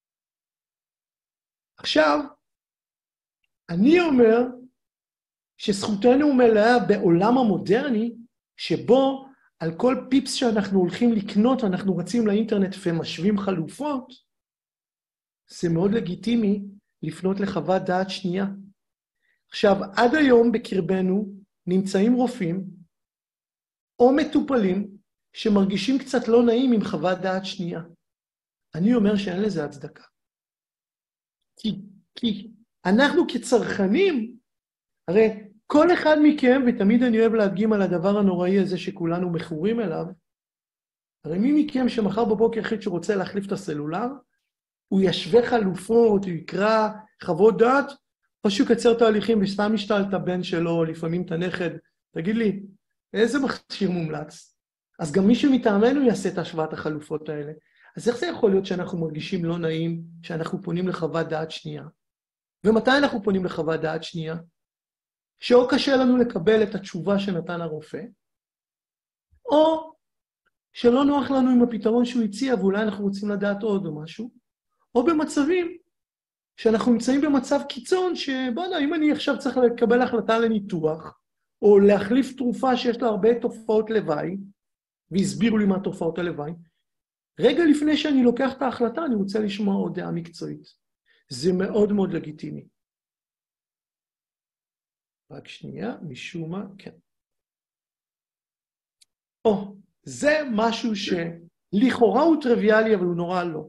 עכשיו, אני אומר שזכותנו מלאה בעולם המודרני, שבו על כל פיפס שאנחנו הולכים לקנות, אנחנו רצים לאינטרנט ומשווים חלופות, זה מאוד לגיטימי לפנות לחוות דעת שנייה. עכשיו, עד היום בקרבנו נמצאים רופאים או מטופלים שמרגישים קצת לא נעים עם חוות דעת שנייה. אני אומר שאין לזה הצדקה. כי, כי אנחנו כצרכנים, הרי כל אחד מכם, ותמיד אני אוהב להדגים על הדבר הנוראי הזה שכולנו מכורים אליו, הרי מי מכם שמחר בבוקר החליט שרוצה להחליף את הסלולר, הוא ישווה חלופות, הוא יקרא חוות דעת, או שהוא יקצר תהליכים וסתם משתל את הבן שלו, לפעמים את הנכד, תגיד לי, איזה מכשיר מומלץ? אז גם מי שמטעמנו יעשה את השוואת החלופות האלה. אז איך זה יכול להיות שאנחנו מרגישים לא נעים, שאנחנו פונים לחוות דעת שנייה? ומתי אנחנו פונים לחוות דעת שנייה? שאו קשה לנו לקבל את התשובה שנתן הרופא, או שלא נוח לנו עם הפתרון שהוא הציע, ואולי אנחנו רוצים לדעת עוד או משהו, או במצבים שאנחנו נמצאים במצב קיצון, שבוא נע, אם אני עכשיו צריך לקבל החלטה לניתוח, או להחליף תרופה שיש לה הרבה תופעות לוואי, והסבירו לי מה תופעות הלוואי, רגע לפני שאני לוקח את ההחלטה, אני רוצה לשמוע עוד דעה מקצועית. זה מאוד מאוד לגיטימי. רק שנייה, משום מה, כן. או, זה משהו שלכאורה הוא טריוויאלי, אבל הוא נורא לא.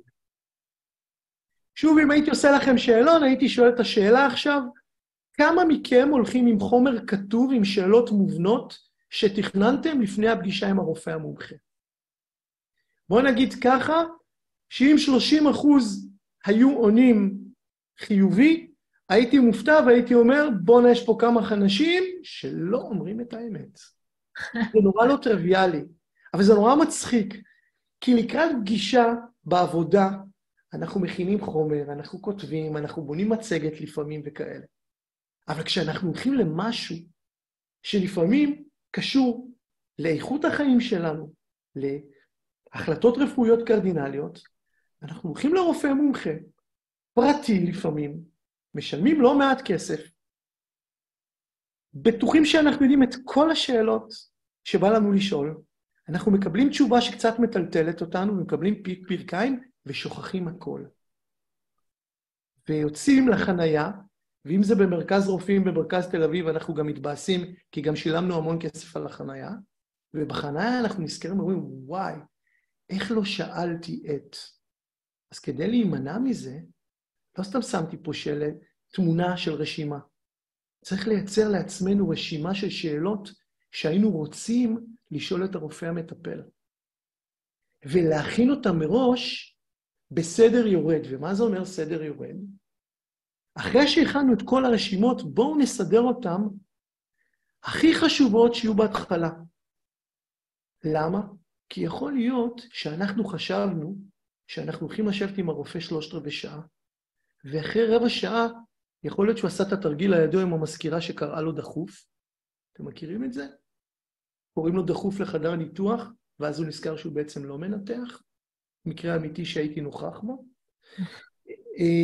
שוב, אם הייתי עושה לכם שאלון, הייתי שואל את השאלה עכשיו, כמה מכם הולכים עם חומר כתוב, עם שאלות מובנות, שתכננתם לפני הפגישה עם הרופא המומחה? בואו נגיד ככה, שאם שלושים אחוז היו עונים חיובי, הייתי מופתע והייתי אומר, בואו יש פה כמה אנשים שלא אומרים את האמת. זה נורא לא טריוויאלי, אבל זה נורא מצחיק, כי לקראת פגישה בעבודה, אנחנו מכינים חומר, אנחנו כותבים, אנחנו בונים מצגת לפעמים וכאלה. אבל כשאנחנו הולכים למשהו שלפעמים קשור לאיכות החיים שלנו, להחלטות רפואיות קרדינליות, אנחנו הולכים לרופא מומחה, פרטי לפעמים, משלמים לא מעט כסף, בטוחים שאנחנו יודעים את כל השאלות שבא לנו לשאול, אנחנו מקבלים תשובה שקצת מטלטלת אותנו, ומקבלים פיק פרקיים ושוכחים הכל. ויוצאים לחנייה, ואם זה במרכז רופאים, במרכז תל אביב, אנחנו גם מתבאסים, כי גם שילמנו המון כסף על החנייה, ובחנייה אנחנו נזכרים ואומרים, וואי, איך לא שאלתי את? אז כדי להימנע מזה, לא סתם שמתי פה של תמונה של רשימה. צריך לייצר לעצמנו רשימה של שאלות שהיינו רוצים לשאול את הרופא המטפל. ולהכין אותם מראש בסדר יורד. ומה זה אומר סדר יורד? אחרי שהכנו את כל הרשימות, בואו נסדר אותם הכי חשובות שיהיו בהתחלה. למה? כי יכול להיות שאנחנו חשבנו שאנחנו הולכים לשבת עם הרופא שלושת רבעי שעה, ואחרי רבע שעה יכול להיות שהוא עשה את התרגיל לידו עם המזכירה שקראה לו דחוף. אתם מכירים את זה? קוראים לו דחוף לחדר ניתוח, ואז הוא נזכר שהוא בעצם לא מנתח. מקרה אמיתי שהייתי נוכח בו.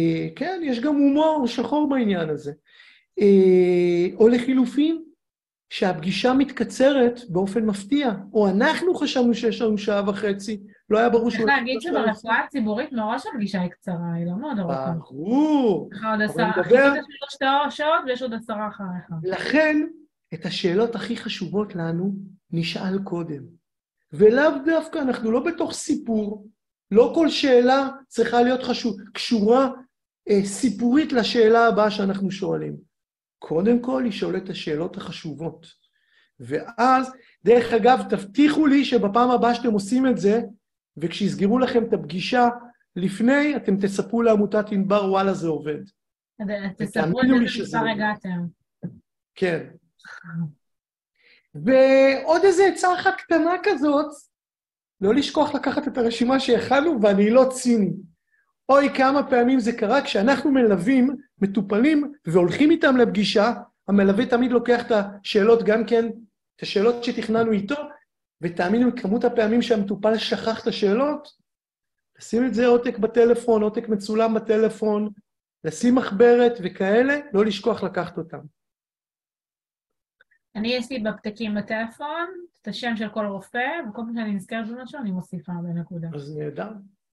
כן, יש גם הומור שחור בעניין הזה. או לחילופין, שהפגישה מתקצרת באופן מפתיע, או אנחנו חשבנו שיש לנו שעה וחצי, לא היה ברור... צריך להגיד שברפואה הציבורית מראש הפגישה היא קצרה, היא לא מאוד ארוכה. ברור. חיכית שלוש שעות ויש עוד עשרה אחריך. לכן, את השאלות הכי חשובות לנו נשאל קודם. ולאו דווקא, אנחנו לא בתוך סיפור, לא כל שאלה צריכה להיות חשוב, קשורה אה, סיפורית לשאלה הבאה שאנחנו שואלים. קודם כל, לשאול את השאלות החשובות. ואז, דרך אגב, תבטיחו לי שבפעם הבאה שאתם עושים את זה, וכשיסגרו לכם את הפגישה לפני, אתם תספרו לעמותת ענבר, וואלה, זה עובד. תספרו את זה כבר הגעתם. כן. ועוד איזה עצה אחת קטנה כזאת, לא לשכוח לקחת את הרשימה שהכנו, ואני לא ציני. אוי, כמה פעמים זה קרה, כשאנחנו מלווים, מטופלים, והולכים איתם לפגישה, המלווה תמיד לוקח את השאלות גם כן, את השאלות שתכננו איתו, ותאמינו כמות הפעמים שהמטופל שכח את השאלות, לשים את זה עותק בטלפון, עותק מצולם בטלפון, לשים מחברת וכאלה, לא לשכוח לקחת אותם. אני יש לי בפתקים בטלפון, את השם של כל רופא, וכל פעם שאני נזכרת במשהו, אני מוסיפה בנקודה. אז נהדר.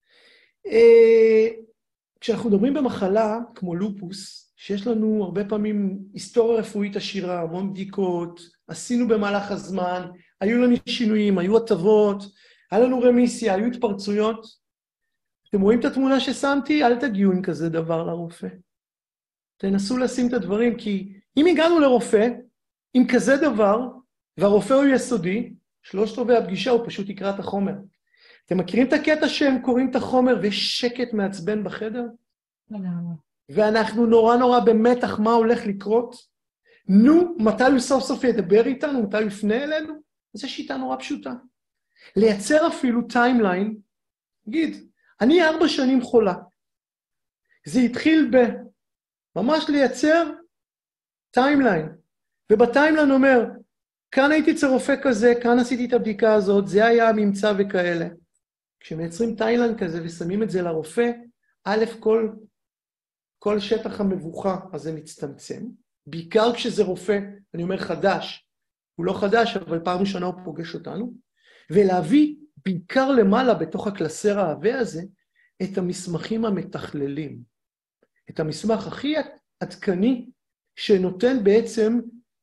כשאנחנו מדברים במחלה, כמו לופוס, שיש לנו הרבה פעמים היסטוריה רפואית עשירה, המון בדיקות, עשינו במהלך הזמן, היו לנו שינויים, היו הטבות, היה לנו רמיסיה, היו התפרצויות. אתם רואים את התמונה ששמתי? אל תגיעו עם כזה דבר לרופא. תנסו לשים את הדברים, כי אם הגענו לרופא, עם כזה דבר, והרופא הוא יסודי, שלושת רבעי הפגישה הוא פשוט יקרא את החומר. אתם מכירים את הקטע שהם קוראים את החומר ויש שקט מעצבן בחדר? לגמרי. ואנחנו נורא נורא במתח מה הולך לקרות? נו, מתי הוא סוף סוף ידבר איתנו? מתי הוא יפנה אלינו? זו שיטה נורא פשוטה. לייצר אפילו טיימליין, נגיד, אני ארבע שנים חולה. זה התחיל ב... ממש לייצר טיימליין. ובטיימליין אומר, כאן הייתי אצל רופא כזה, כאן עשיתי את הבדיקה הזאת, זה היה הממצא וכאלה. כשמייצרים טיימליין כזה ושמים את זה לרופא, א', כל, כל שטח המבוכה הזה מצטמצם, בעיקר כשזה רופא, אני אומר חדש, הוא לא חדש, אבל פעם ראשונה הוא פוגש אותנו, ולהביא בעיקר למעלה בתוך הקלסר העבה הזה, את המסמכים המתכללים. את המסמך הכי עדכני, שנותן בעצם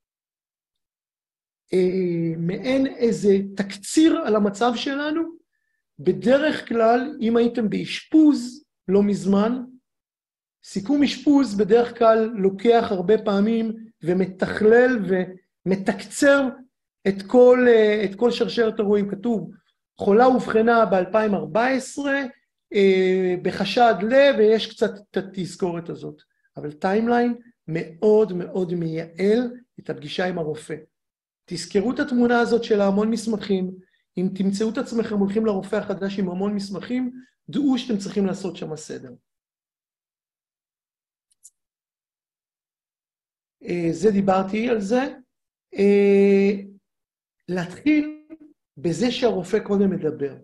אה, מעין איזה תקציר על המצב שלנו, בדרך כלל, אם הייתם באשפוז לא מזמן, סיכום אשפוז בדרך כלל לוקח הרבה פעמים ומתכלל ומתקצר את כל, את כל שרשרת אירועים. כתוב, חולה הובחנה ב-אלפיים וארבע עשרה, אה, בחשד לב, ויש קצת את התזכורת הזאת. אבל טיימליין מאוד מאוד מייעל את הפגישה עם הרופא. תזכרו את התמונה הזאת של המון מסמכים, אם תמצאו את עצמכם הולכים לרופא החדש עם המון מסמכים, דעו שאתם צריכים לעשות שם סדר. זה דיברתי על זה. להתחיל בזה שהרופא קודם מדבר.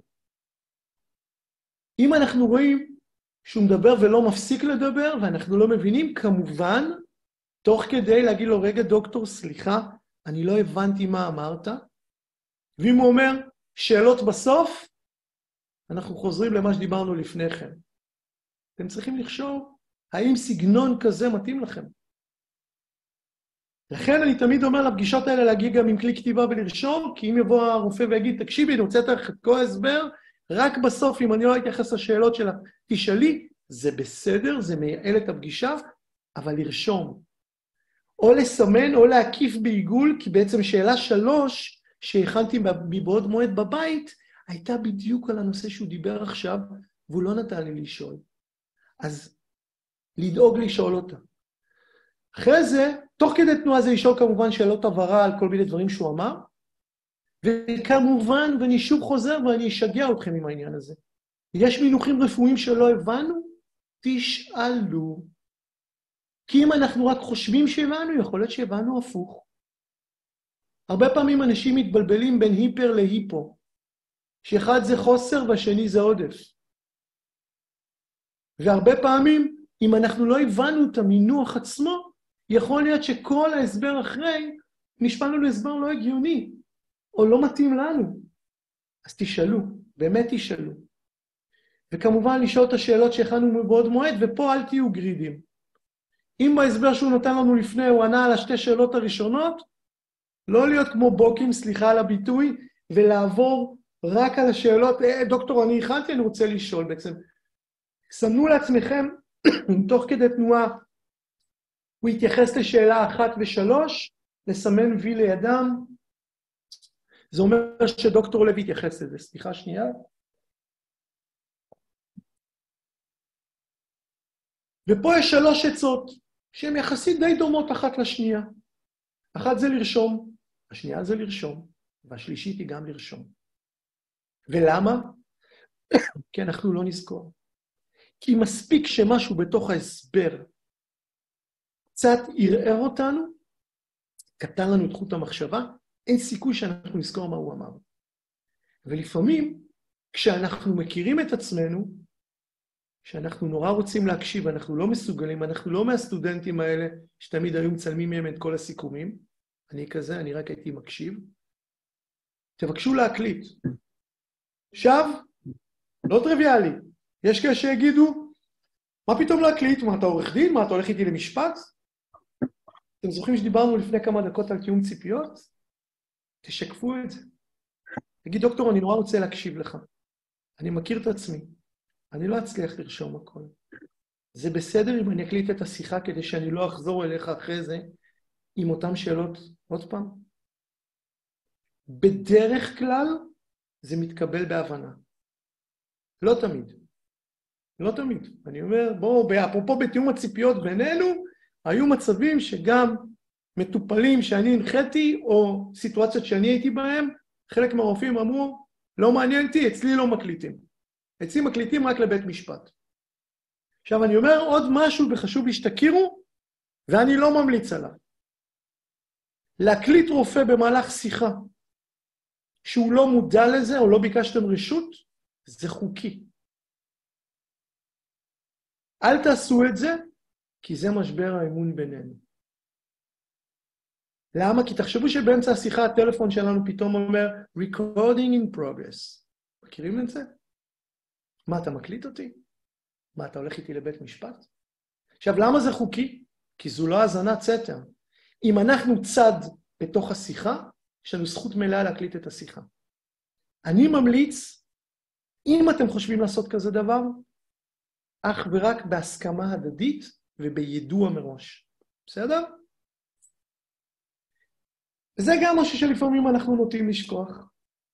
אם אנחנו רואים שהוא מדבר ולא מפסיק לדבר, ואנחנו לא מבינים, כמובן, תוך כדי להגיד לו, רגע דוקטור, סליחה, אני לא הבנתי מה אמרת, ואם הוא אומר, שאלות בסוף, אנחנו חוזרים למה שדיברנו לפני כן. אתם צריכים לחשוב, האם סגנון כזה מתאים לכם? לכן אני תמיד אומר לפגישות האלה להגיע גם עם כלי כתיבה ולרשום, כי אם יבוא הרופא ויגיד, תקשיבי, אני רוצה לתת את כל ההסבר, רק בסוף, אם אני לא אתייחס לשאלות שלה, תשאלי, זה בסדר, זה מייעל את הפגישה, אבל לרשום. או לסמן או להקיף בעיגול, כי בעצם שאלה שלוש, שהכנתי מבעוד מועד בבית, הייתה בדיוק על הנושא שהוא דיבר עכשיו, והוא לא נתן לי לשאול. אז לדאוג לשאול אותה. אחרי זה, תוך כדי תנועה זה לשאול כמובן שאלות הבהרה על כל מיני דברים שהוא אמר, וכמובן, ואני שוב חוזר ואני אשגע אתכם עם העניין הזה. יש מינוחים רפואיים שלא הבנו, תשאלו. כי אם אנחנו רק חושבים שהבנו, יכול להיות שהבנו הפוך. הרבה פעמים אנשים מתבלבלים בין היפר להיפו, שאחד זה חוסר והשני זה עודף. והרבה פעמים, אם אנחנו לא הבנו את המינוח עצמו, יכול להיות שכל ההסבר אחרי נשמע לנו הסבר לא הגיוני, או לא מתאים לנו, אז תשאלו, באמת תשאלו. וכמובן לשאול את השאלות שהכנו מבעוד מועד, ופה אל תהיו גרידים. אם בהסבר שהוא נתן לנו לפני, הוא ענה על השתי שאלות הראשונות, לא להיות כמו בוקים, סליחה על הביטוי, ולעבור רק על השאלות, אה, דוקטור, אני הכנתי, אני רוצה לשאול בעצם. סמנו לעצמכם, תוך כדי תנועה, הוא יתייחס לשאלה אחת ושלוש, לסמן וי לידם. זה אומר שדוקטור לוי יתייחס לזה. סליחה שנייה. ופה יש שלוש עצות, שהן יחסית די דומות אחת לשנייה. אחת זה לרשום, השנייה זה לרשום, והשלישית היא גם לרשום. ולמה? כי אנחנו לא נזכור. כי מספיק שמשהו בתוך ההסבר קצת ירער אותנו, קטן לנו את חוט המחשבה, אין סיכוי שאנחנו נזכור מה הוא אמר. ולפעמים, כשאנחנו מכירים את עצמנו, שאנחנו נורא רוצים להקשיב, אנחנו לא מסוגלים, אנחנו לא מהסטודנטים האלה, שתמיד היו מצלמים מהם את כל הסיכומים, אני כזה, אני רק הייתי מקשיב, תבקשו להקליט. עכשיו, לא טריוויאלי, יש כאלה שיגידו, מה פתאום להקליט? מה, אתה עורך דין? מה, אתה הולך איתי למשפט? אתם זוכרים שדיברנו לפני כמה דקות על תיאום ציפיות? תשקפו את זה. תגיד, דוקטור, אני נורא רוצה להקשיב לך. אני מכיר את עצמי. אני לא אצליח לרשום הכל. זה בסדר אם אני אקליט את השיחה כדי שאני לא אחזור אליך אחרי זה עם אותן שאלות עוד פעם? בדרך כלל זה מתקבל בהבנה. לא תמיד. לא תמיד. אני אומר, בואו, אפרופו בתיאום הציפיות בינינו, היו מצבים שגם מטופלים שאני הנחיתי, או סיטואציות שאני הייתי בהם, חלק מהרופאים אמרו, לא מעניין אותי, אצלי לא מקליטים. אצלי מקליטים רק לבית משפט. עכשיו אני אומר עוד משהו וחשוב לי שתכירו, ואני לא ממליץ עליו. להקליט רופא במהלך שיחה, שהוא לא מודע לזה או לא ביקשתם רשות, זה חוקי. אל תעשו את זה, כי זה משבר האמון בינינו. למה? כי תחשבו שבאמצע השיחה הטלפון שלנו פתאום אומר, recording in progress. מכירים את זה? מה, אתה מקליט אותי? מה, אתה הולך איתי לבית משפט? עכשיו, למה זה חוקי? כי זו לא האזנת סתר. אם אנחנו צד בתוך השיחה, יש לנו זכות מלאה להקליט את השיחה. אני ממליץ, אם אתם חושבים לעשות כזה דבר, אך ורק בהסכמה הדדית ובידוע מראש. בסדר? וזה גם משהו שלפעמים אנחנו נוטים לשכוח.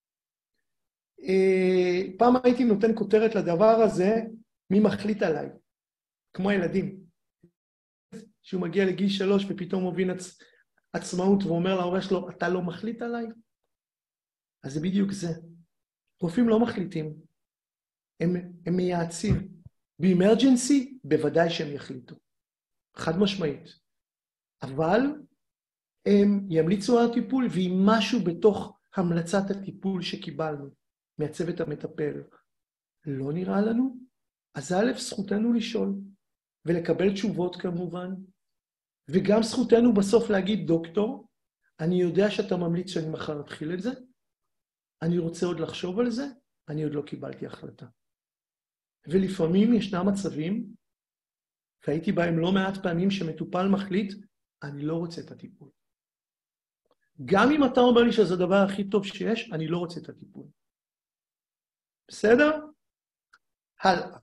פעם הייתי נותן כותרת לדבר הזה, מי מחליט עליי? כמו הילדים. שהוא מגיע לגיל שלוש ופתאום מובין עצ... עצמאות ואומר להורה שלו, אתה לא מחליט עליי? אז זה בדיוק זה. רופאים לא מחליטים. הם, הם מייעצים. באמרג'נסי, בוודאי שהם יחליטו. חד משמעית. אבל הם ימליצו על הטיפול, ואם משהו בתוך המלצת הטיפול שקיבלנו מהצוות המטפל לא נראה לנו, אז א', זכותנו לשאול, ולקבל תשובות כמובן, וגם זכותנו בסוף להגיד, דוקטור, אני יודע שאתה ממליץ שאני מחר אתחיל את זה, אני רוצה עוד לחשוב על זה, אני עוד לא קיבלתי החלטה. ולפעמים ישנם מצבים, והייתי בהם לא מעט פעמים שמטופל מחליט, אני לא רוצה את הטיפול. גם אם אתה אומר לי שזה הדבר הכי טוב שיש, אני לא רוצה את הטיפול. בסדר? הלאה.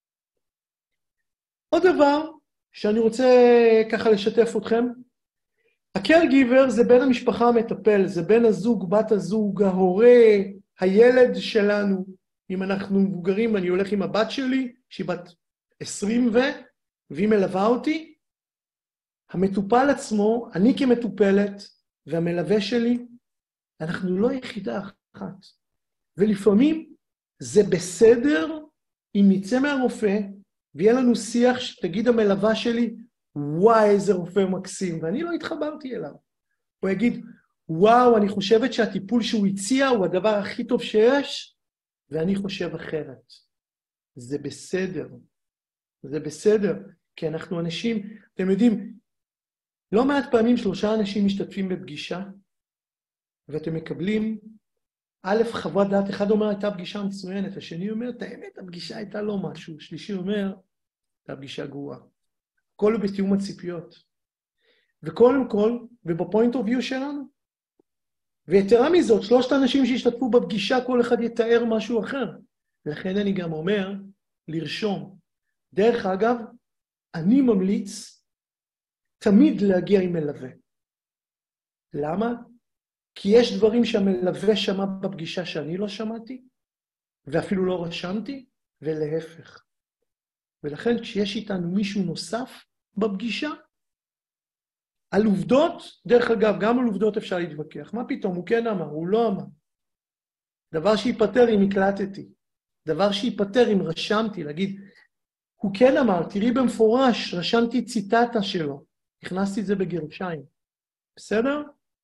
עוד דבר שאני רוצה ככה לשתף אתכם, ה-caregiver זה בן המשפחה המטפל, זה בן הזוג, בת הזוג, ההורה, הילד שלנו. אם אנחנו מבוגרים, אני הולך עם הבת שלי, שהיא בת עשרים ו, והיא מלווה אותי. המטופל עצמו, אני כמטופלת, והמלווה שלי, אנחנו לא יחידה אחת. ולפעמים זה בסדר אם נצא מהרופא, ויהיה לנו שיח שתגיד המלווה שלי, וואי, איזה רופא מקסים, ואני לא התחברתי אליו. הוא יגיד, וואו, אני חושבת שהטיפול שהוא הציע הוא הדבר הכי טוב שיש, ואני חושב אחרת. זה בסדר. זה בסדר, כי אנחנו אנשים, אתם יודעים, לא מעט פעמים שלושה אנשים משתתפים בפגישה, ואתם מקבלים, א', חוות דעת, אחד אומר, הייתה פגישה מצוינת, השני אומר, את האמת, הפגישה הייתה לא משהו, השלישי אומר, הייתה פגישה גרועה. הכל הוא בתיאום הציפיות. וקודם כל, ובפוינט אוף ויו שלנו, ויתרה מזאת, שלושת האנשים שהשתתפו בפגישה, כל אחד יתאר משהו אחר. ולכן אני גם אומר, לרשום. דרך אגב, אני ממליץ תמיד להגיע עם מלווה. למה? כי יש דברים שהמלווה שמע בפגישה שאני לא שמעתי, ואפילו לא רשמתי, ולהפך. ולכן כשיש איתנו מישהו נוסף בפגישה, על עובדות, דרך אגב, גם על עובדות אפשר להתווכח. מה פתאום? הוא כן אמר, הוא לא אמר. דבר שיפטר אם הקלטתי. דבר שיפטר אם רשמתי, להגיד, הוא כן אמר, תראי במפורש, רשמתי ציטטה שלו. הכנסתי את זה בגרשיים. בסדר?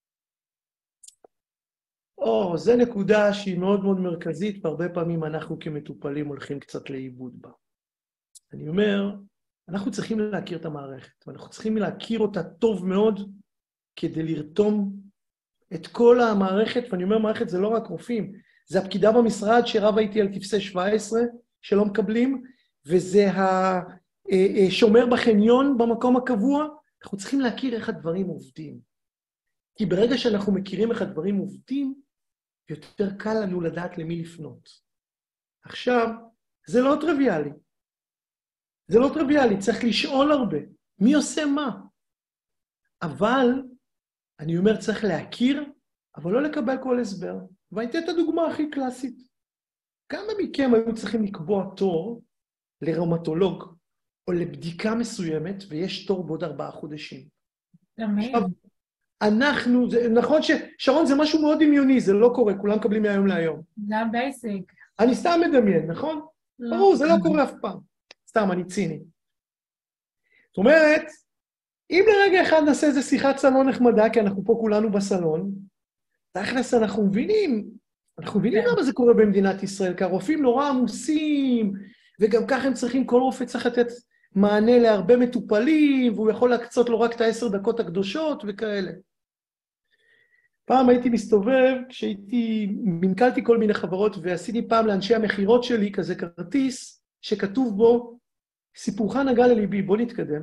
או, זו נקודה שהיא מאוד מאוד מרכזית, והרבה פעמים אנחנו כמטופלים הולכים קצת לאיבוד בה. אני אומר, אנחנו צריכים להכיר את המערכת, ואנחנו צריכים להכיר אותה טוב מאוד, כדי לרתום את כל המערכת, ואני אומר מערכת זה לא רק רופאים, זה הפקידה במשרד שרבה איתי על טפסי שבע עשרה שלא מקבלים, וזה השומר בחניון במקום הקבוע, אנחנו צריכים להכיר איך הדברים עובדים. כי ברגע שאנחנו מכירים איך הדברים עובדים, יותר קל לנו לדעת למי לפנות. עכשיו, זה לא טריוויאלי. זה לא טריוויאלי, צריך לשאול הרבה. מי עושה מה? אבל, אני אומר, צריך להכיר, אבל לא לקבל כל הסבר. ואני אתן את הדוגמה הכי קלאסית. כמה מכם היו צריכים לקבוע תור לראומטולוג, או לבדיקה מסוימת, ויש תור בעוד ארבעה חודשים. תמיד. עכשיו, אנחנו, זה, נכון ששרון זה משהו מאוד דמיוני, זה לא קורה, כולם מקבלים מהיום להיום. זה הבייסיק. אני סתם מדמיין, נכון? לא. ברור, זה לא קורה אף פעם. סתם, אני ציני. זאת אומרת, אם לרגע אחד נעשה איזה שיחת סלון נחמדה, כי אנחנו פה כולנו בסלון, תכלס אנחנו מבינים, אנחנו מבינים למה זה קורה במדינת ישראל, כי הרופאים נורא עמוסים, וגם ככה הם צריכים, כל רופא צריך לתת מענה להרבה מטופלים, והוא יכול להקצות לו רק את העשר דקות הקדושות וכאלה. פעם הייתי מסתובב, כשהייתי, מנכלתי כל מיני חברות, ועשיתי פעם לאנשי המחירות שלי כזה כרטיס, שכתוב בו, סיפורך נגע לליבי, בוא נתקדם.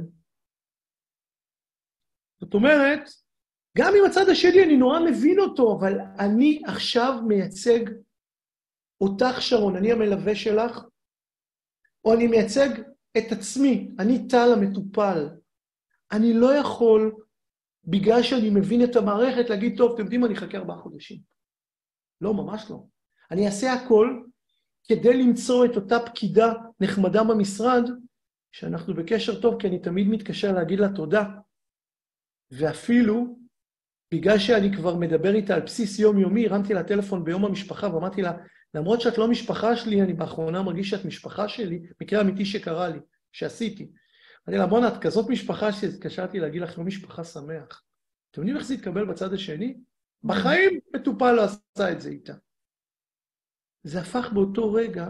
זאת אומרת, גם עם הצד השני אני נורא מבין אותו, אבל אני עכשיו מייצג אותך שרון, אני המלווה שלך, או אני מייצג את עצמי, אני טל המטופל. אני לא יכול, בגלל שאני מבין את המערכת, להגיד, טוב, אתם יודעים, אני אחכה ארבעה חודשים. לא, ממש לא. אני אעשה הכל כדי למצוא את אותה פקידה נחמדה במשרד, שאנחנו בקשר טוב, כי אני תמיד מתקשר להגיד לה תודה. ואפילו, בגלל שאני כבר מדבר איתה על בסיס יומיומי, הרמתי לה טלפון ביום המשפחה, ואמרתי לה, למרות שאת לא משפחה שלי, אני באחרונה מרגיש שאת משפחה שלי, מקרה אמיתי שקרה לי, שעשיתי. אמרתי לה, בוא'נה, את כזאת משפחה שהתקשרתי להגיד לך, לא משפחה שמח. אתם יודעים איך זה יתקבל בצד השני? בחיים מטופל לא עשה את זה איתה. זה הפך באותו רגע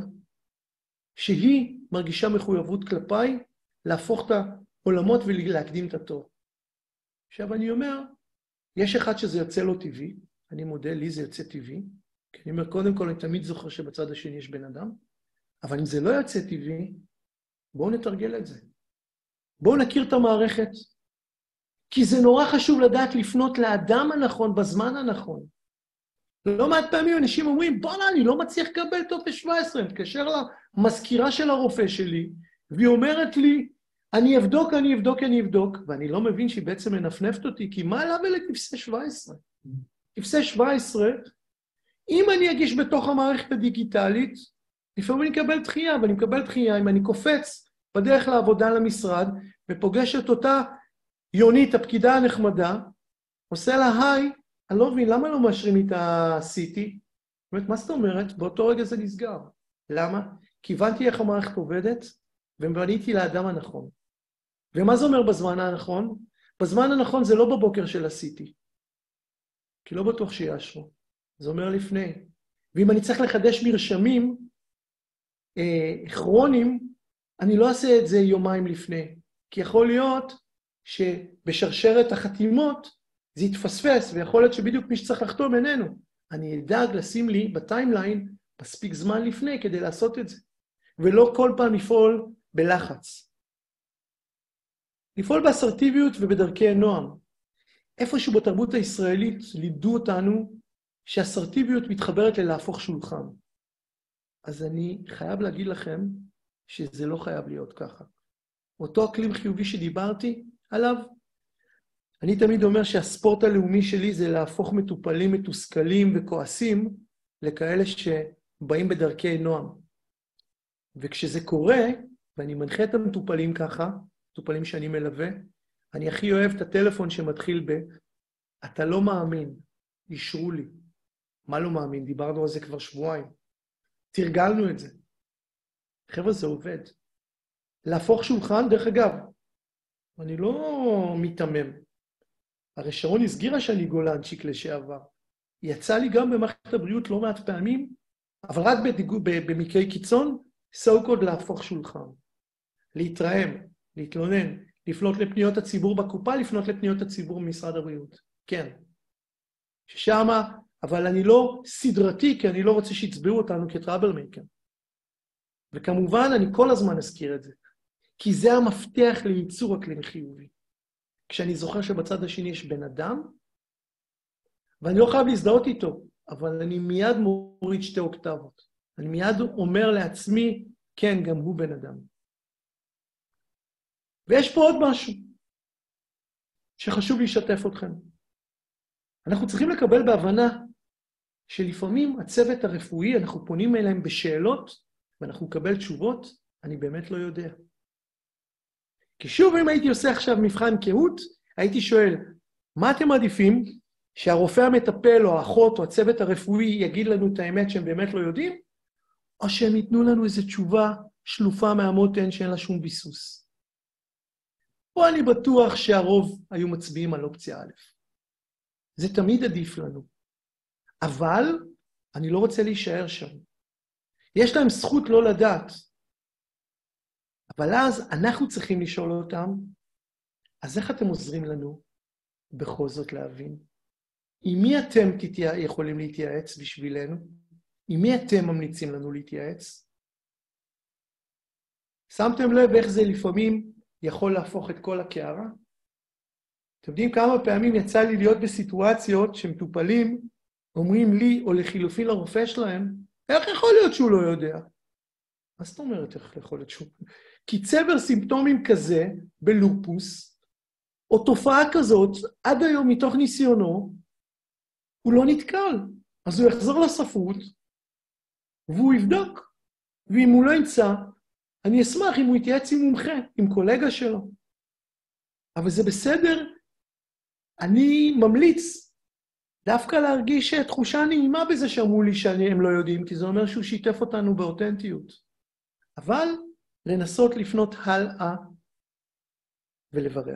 שהיא מרגישה מחויבות כלפיי, להפוך את העולמות ולהקדים את התור. עכשיו אני אומר, יש אחד שזה יוצא לו טבעי, אני מודה, לי זה יוצא טבעי, כי אני אומר, קודם כל אני תמיד זוכר שבצד השני יש בן אדם, אבל אם זה לא יוצא טבעי, בואו נתרגל את זה. בואו נכיר את המערכת, כי זה נורא חשוב לדעת לפנות לאדם הנכון בזמן הנכון. לא מעט פעמים אנשים אומרים, בוא'נה, אני לא מצליח לקבל טופס שבע עשרה, אני מתקשר למזכירה של הרופא שלי, והיא אומרת לי, אני אבדוק, אני אבדוק, אני אבדוק, ואני לא מבין שהיא בעצם מנפנפת אותי, כי מה עליו אלה טפסי שבע עשרה? טפסי שבע עשרה, אם אני אגיש בתוך המערכת הדיגיטלית, לפעמים אני אקבל דחייה, אבל אני מקבל דחייה, אם אני קופץ בדרך לעבודה למשרד, ופוגש את אותה יונית, הפקידה הנחמדה, עושה לה היי, אני לא מבין, למה לא מאשרים לי את ה-סי טי? זאת אומרת, מה זאת אומרת? באותו רגע זה נסגר. למה? כי הבנתי איך המערכת עובדת, ובניתי לאדם הנכון. ומה זה אומר בזמן הנכון? בזמן הנכון זה לא בבוקר של ה-סי טי, כי לא בטוח שיאשרו. זה אומר לפני. ואם אני צריך לחדש מרשמים אה, כרונים, אני לא אעשה את זה יומיים לפני. כי יכול להיות שבשרשרת החתימות זה יתפספס, ויכול להיות שבדיוק מי שצריך לחתום איננו. אני אדאג לשים לי בטיימליין מספיק זמן לפני כדי לעשות את זה. ולא כל פעם לפעול בלחץ. לפעול באסרטיביות ובדרכי נועם. איפשהו בתרבות הישראלית לימדו אותנו שאסרטיביות מתחברת ללהפוך שולחן. אז אני חייב להגיד לכם שזה לא חייב להיות ככה. אותו אקלים חיובי שדיברתי עליו, אני תמיד אומר שהספורט הלאומי שלי זה להפוך מטופלים מתוסכלים וכועסים לכאלה שבאים בדרכי נועם. וכשזה קורה, ואני מנחה את המטופלים ככה, מטופלים שאני מלווה, אני הכי אוהב את הטלפון שמתחיל ב, אתה לא מאמין, אישרו לי. מה לא מאמין? דיברנו על זה כבר שבועיים. תרגלנו את זה. חבר'ה, זה עובד. להפוך שולחן, דרך אגב, אני לא מתמם. הרי שרון הסגירה שאני גולנצ'יק לשעבר. יצא לי גם במערכת הבריאות לא מעט פעמים, אבל רק במקרי קיצון, סו-קוד להפוך שולחן. להתרעם, להתלונן, לפנות לפניות הציבור בקופה, לפנות לפניות הציבור במשרד הבריאות. כן. ששמה, אבל אני לא סדרתי, כי אני לא רוצה שיצבעו אותנו כטראבל מייקר. וכמובן, אני כל הזמן אזכיר את זה. כי זה המפתח לייצור אקלים חיובי. כשאני זוכר שבצד השני יש בן אדם, ואני לא חייב להזדהות איתו, אבל אני מיד מוריד שתי אוקטבות. אני מיד אומר לעצמי, כן, גם הוא בן אדם. ויש פה עוד משהו שחשוב לשתף אתכם. אנחנו צריכים לקבל בהבנה שלפעמים הצוות הרפואי, אנחנו פונים אליהם בשאלות, ואנחנו נקבל תשובות, אני באמת לא יודע. כי שוב, אם הייתי עושה עכשיו מבחן קהות, הייתי שואל, מה אתם מעדיפים? שהרופא המטפל או האחות או הצוות הרפואי יגיד לנו את האמת שהם באמת לא יודעים? או שהם ייתנו לנו איזו תשובה שלופה מהמותן שאין לה שום ביסוס? פה אני בטוח שהרוב היו מצביעים על אופציה א'. זה תמיד עדיף לנו. אבל אני לא רוצה להישאר שם. יש להם זכות לא לדעת. אבל אז אנחנו צריכים לשאול אותם, אז איך אתם עוזרים לנו בכל זאת להבין? עם מי אתם תתיה... יכולים להתייעץ בשבילנו? עם מי אתם ממליצים לנו להתייעץ? שמתם לב איך זה לפעמים יכול להפוך את כל הקערה? אתם יודעים כמה פעמים יצא לי להיות בסיטואציות שמטופלים אומרים לי או לחילופין לרופא שלהם, איך יכול להיות שהוא לא יודע? מה זאת אומרת איך יכול להיות שהוא? כי צבר סימפטומים כזה בלופוס, או תופעה כזאת, עד היום מתוך ניסיונו, הוא לא נתקל. אז הוא יחזור לספרות, והוא יבדוק. ואם הוא לא ימצא, אני אשמח אם הוא יתייעץ עם מומחה, עם קולגה שלו. אבל זה בסדר, אני ממליץ דווקא להרגיש תחושה נעימה בזה שאמרו לי שהם לא יודעים, כי זה אומר שהוא שיתף אותנו באותנטיות. אבל לנסות לפנות הלאה ולברר.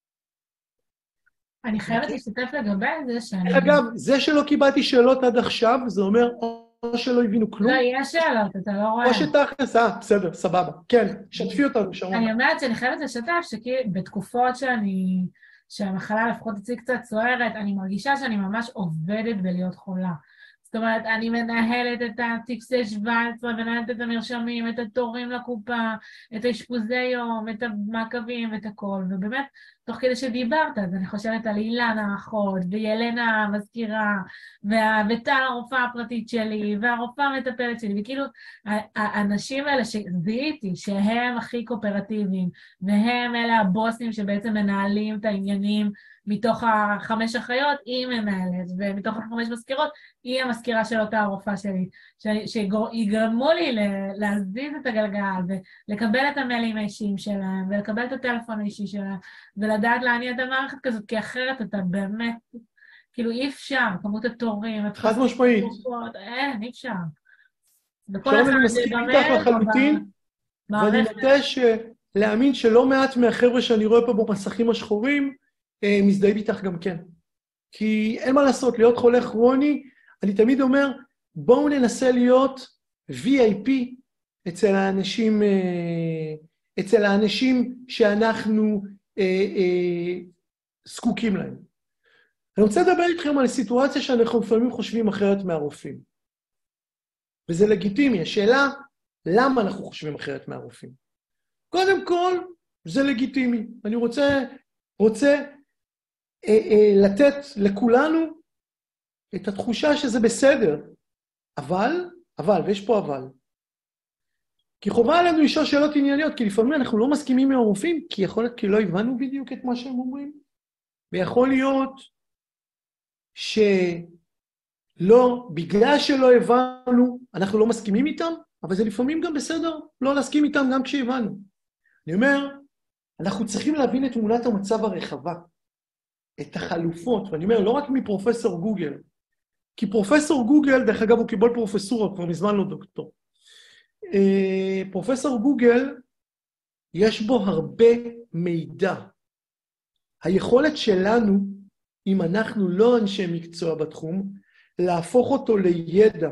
אני חייבת להשתתף לגבי זה שאני... אגב, זה שלא קיבלתי שאלות עד עכשיו, זה אומר או שלא הבינו כלום. לא, יש שאלות, אתה לא רואה. או שתכנס, אה, בסדר, סבבה. כן, שתפי אותנו, שרון. אני אומרת שאני חייבת לשתף שבתקופות שאני, שהמחלה לפחות אצלי קצת סוערת, אני מרגישה שאני ממש עובדת בלהיות חולה. זאת אומרת, אני מנהלת את הטקסי שבע עשרה, מנהלת את המרשמים, את התורים לקופה, את האשפוזי יום, את המעקבים, את הכל. ובאמת, תוך כדי שדיברת, אז אני חושבת על אילנה האחות, וילנה המזכירה, וטל הרופאה הפרטית שלי, והרופאה המטפלת שלי, וכאילו, האנשים האלה שזיהיתי, שהם הכי קואופרטיביים, והם אלה הבוסים שבעצם מנהלים את העניינים, מתוך החמש אחיות היא מנהלת, ומתוך החמש מזכירות היא המזכירה של אותה הרופאה שלי, שיגרמו לי להזיז את הגלגל, ולקבל את המיילים האישיים שלהם, ולקבל את הטלפון האישי שלהם, ולדעת להניע את המערכת כזאת, כי אחרת אתה באמת, כאילו אי אפשר, כמות התורים, חד משמעית. אין, אי אפשר. עכשיו אני מסכים איתך לחלוטין, ואני נוטש להאמין שלא מעט מהחבר'ה שאני רואה פה במסכים השחורים, מזדהים איתך גם כן. כי אין מה לעשות, להיות חולה כרוני, אני תמיד אומר, בואו ננסה להיות וי איי פי אצל האנשים, אצל האנשים שאנחנו אה, אה, זקוקים להם. אני רוצה לדבר איתכם על סיטואציה שאנחנו לפעמים חושבים אחרת מהרופאים. וזה לגיטימי. השאלה, למה אנחנו חושבים אחרת מהרופאים? קודם כל, זה לגיטימי. אני רוצה, רוצה אה, אה, לתת לכולנו את התחושה שזה בסדר. אבל, אבל, ויש פה אבל. כי חובה עלינו לשאול שאלות ענייניות, כי לפעמים אנחנו לא מסכימים עם הרופאים, כי יכול להיות כי לא הבנו בדיוק את מה שהם אומרים. ויכול להיות שלא, בגלל שלא הבנו, אנחנו לא מסכימים איתם, אבל זה לפעמים גם בסדר לא להסכים איתם גם כשהבנו. אני אומר, אנחנו צריכים להבין את תמונת המצב הרחבה, את החלופות, ואני אומר, לא רק מפרופסור גוגל, כי פרופסור גוגל, דרך אגב, הוא קיבל פרופסורה, כבר מזמן לא דוקטור. פרופסור גוגל, יש בו הרבה מידע. היכולת שלנו, אם אנחנו לא אנשי מקצוע בתחום, להפוך אותו לידע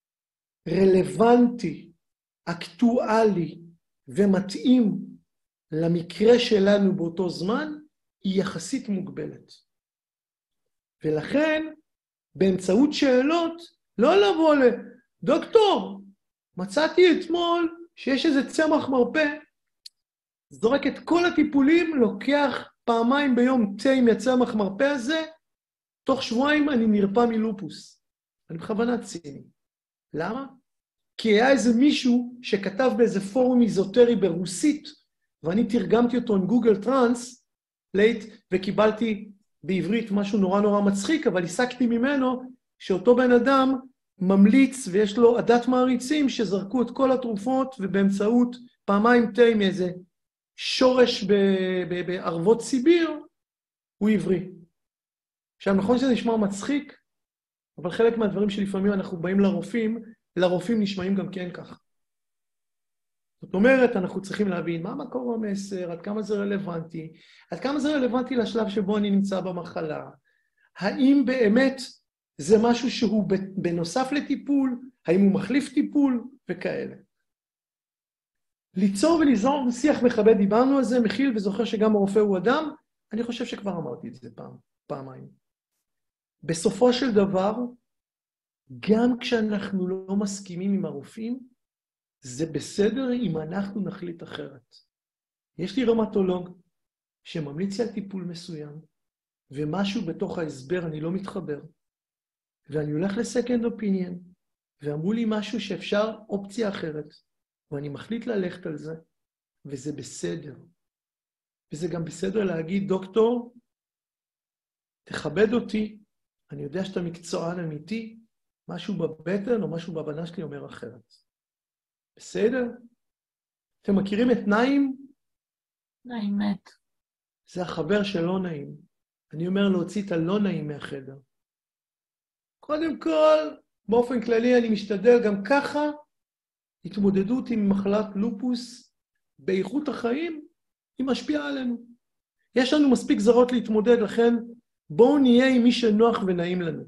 רלוונטי, אקטואלי ומתאים למקרה שלנו באותו זמן, היא יחסית מוגבלת. ולכן, באמצעות שאלות, לא לבוא לדוקטור, מצאתי אתמול שיש איזה צמח מרפא, זורק את כל הטיפולים, לוקח פעמיים ביום תה עם הצמח מרפא הזה, תוך שבועיים אני נרפא מלופוס. אני בכוונה ציני. למה? כי היה איזה מישהו שכתב באיזה פורום איזוטרי ברוסית, ואני תרגמתי אותו עם גוגל טרנסלייט, וקיבלתי בעברית משהו נורא נורא מצחיק, אבל הסקתי ממנו שאותו בן אדם ממליץ, ויש לו עדת מעריצים שזרקו את כל התרופות, ובאמצעות פעמיים תה מאיזה שורש בערבות סיביר, הוא עברי. עכשיו, נכון שזה נשמע מצחיק, אבל חלק מהדברים שלפעמים אנחנו באים לרופאים, לרופאים נשמעים גם כן כך. זאת אומרת, אנחנו צריכים להבין מה מקור המסר, עד כמה זה רלוונטי, עד כמה זה רלוונטי לשלב שבו אני נמצא במחלה, האם באמת זה משהו שהוא בנוסף לטיפול, האם הוא מחליף טיפול וכאלה. ליצור וליזור שיח מכבד, דיברנו על זה, מכיל וזוכר שגם הרופא הוא אדם, אני חושב שכבר אמרתי את זה פעם, פעמיים. בסופו של דבר, גם כשאנחנו לא מסכימים עם הרופאים, זה בסדר אם אנחנו נחליט אחרת. יש לי רמטולוג שממליץ על טיפול מסוים, ומשהו בתוך ההסבר אני לא מתחבר, ואני הולך לסקנד אופיניון, ואמרו לי משהו שאפשר אופציה אחרת, ואני מחליט ללכת על זה, וזה בסדר. וזה גם בסדר להגיד, דוקטור, תכבד אותי, אני יודע שאתה מקצוען אמיתי, משהו בבטן או משהו בהבנה שלי אומר אחרת. בסדר? אתם מכירים את נעים? נעים מת. זה החבר של לא נעים. אני אומר להוציא את הלא נעים מהחדר. קודם כל, באופן כללי אני משתדל גם ככה, התמודדות עם מחלת לופוס באיכות החיים, היא משפיעה עלינו. יש לנו מספיק זרות להתמודד, לכן בואו נהיה עם מי שנוח ונעים לנו.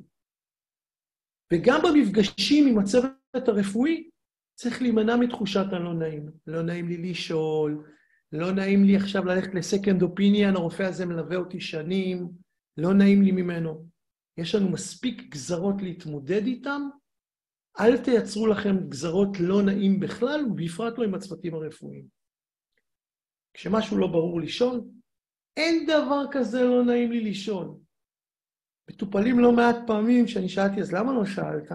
וגם במפגשים עם הצוות הרפואי, צריך להימנע מתחושת הלא נעים. לא נעים לי לשאול, לא נעים לי עכשיו ללכת לסקנד אופיניון, הרופא הזה מלווה אותי שנים, לא נעים לי ממנו. יש לנו מספיק גזרות להתמודד איתם, אל תייצרו לכם גזרות לא נעים בכלל, ובפרט לא עם הצוותים הרפואיים. כשמשהו לא ברור לשאול, אין דבר כזה לא נעים לי לשאול. מטופלים לא מעט פעמים שאני שאלתי, אז למה לא שאלת?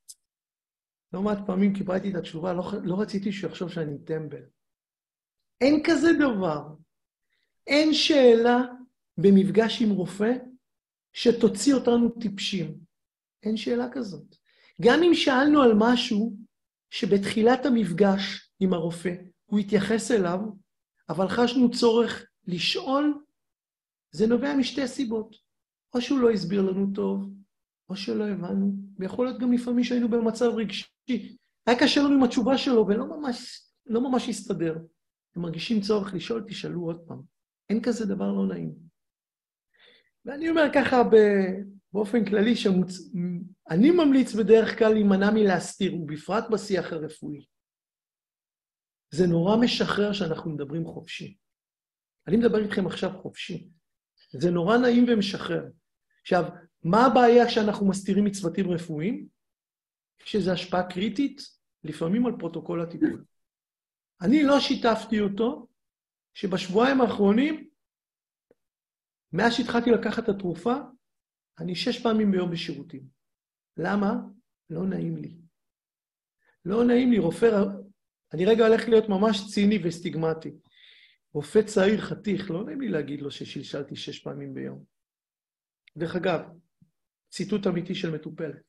לא מעט פעמים קיבלתי את התשובה, לא, לא רציתי שהוא יחשוב שאני טמבל. אין כזה דבר. אין שאלה במפגש עם רופא שתוציא אותנו טיפשים. אין שאלה כזאת. גם אם שאלנו על משהו שבתחילת המפגש עם הרופא הוא התייחס אליו, אבל חשנו צורך לשאול, זה נובע משתי סיבות. או שהוא לא הסביר לנו טוב, או שלא הבנו, ויכול להיות גם לפעמים שהיינו במצב רגשי. היה קשה לנו עם התשובה שלו, ולא ממש, לא ממש הסתדר. הם מרגישים צורך לשאול, תשאלו עוד פעם. אין כזה דבר לא נעים. ואני אומר ככה באופן כללי, שאני ממליץ בדרך כלל להימנע מלהסתיר, ובפרט בשיח הרפואי. זה נורא משחרר שאנחנו מדברים חופשי. אני מדבר איתכם עכשיו חופשי. זה נורא נעים ומשחרר. עכשיו, מה הבעיה כשאנחנו מסתירים מצוותים רפואיים? שזה השפעה קריטית, לפעמים על פרוטוקול הטיפול. אני לא שיתפתי אותו, שבשבועיים האחרונים, מאז שהתחלתי לקחת את התרופה, אני שש פעמים ביום בשירותים. למה? לא נעים לי. לא נעים לי, רופא, אני רגע הולך להיות ממש ציני וסטיגמטי. רופא צעיר חתיך, לא נעים לי להגיד לו ששלשלתי שש פעמים ביום. דרך אגב, ציטוט אמיתי של מטופלת.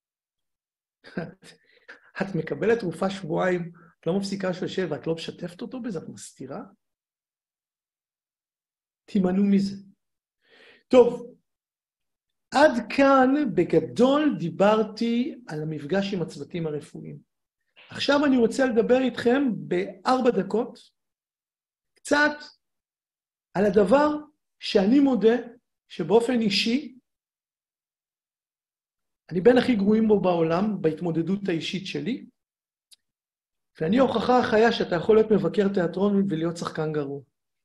את מקבלת תרופה שבועיים, את לא מפסיקה של שבע, את לא משתפת אותו בזה, את מסתירה? תימנעו מזה. טוב, עד כאן בגדול דיברתי על המפגש עם הצוותים הרפואיים. עכשיו אני רוצה לדבר איתכם בארבע דקות, קצת על הדבר שאני מודה שבאופן אישי, אני בין הכי גרועים בו בעולם, בהתמודדות האישית שלי, ואני הוכחה החיה שאתה יכול להיות מבקר תיאטרון ולהיות שחקן גרוע.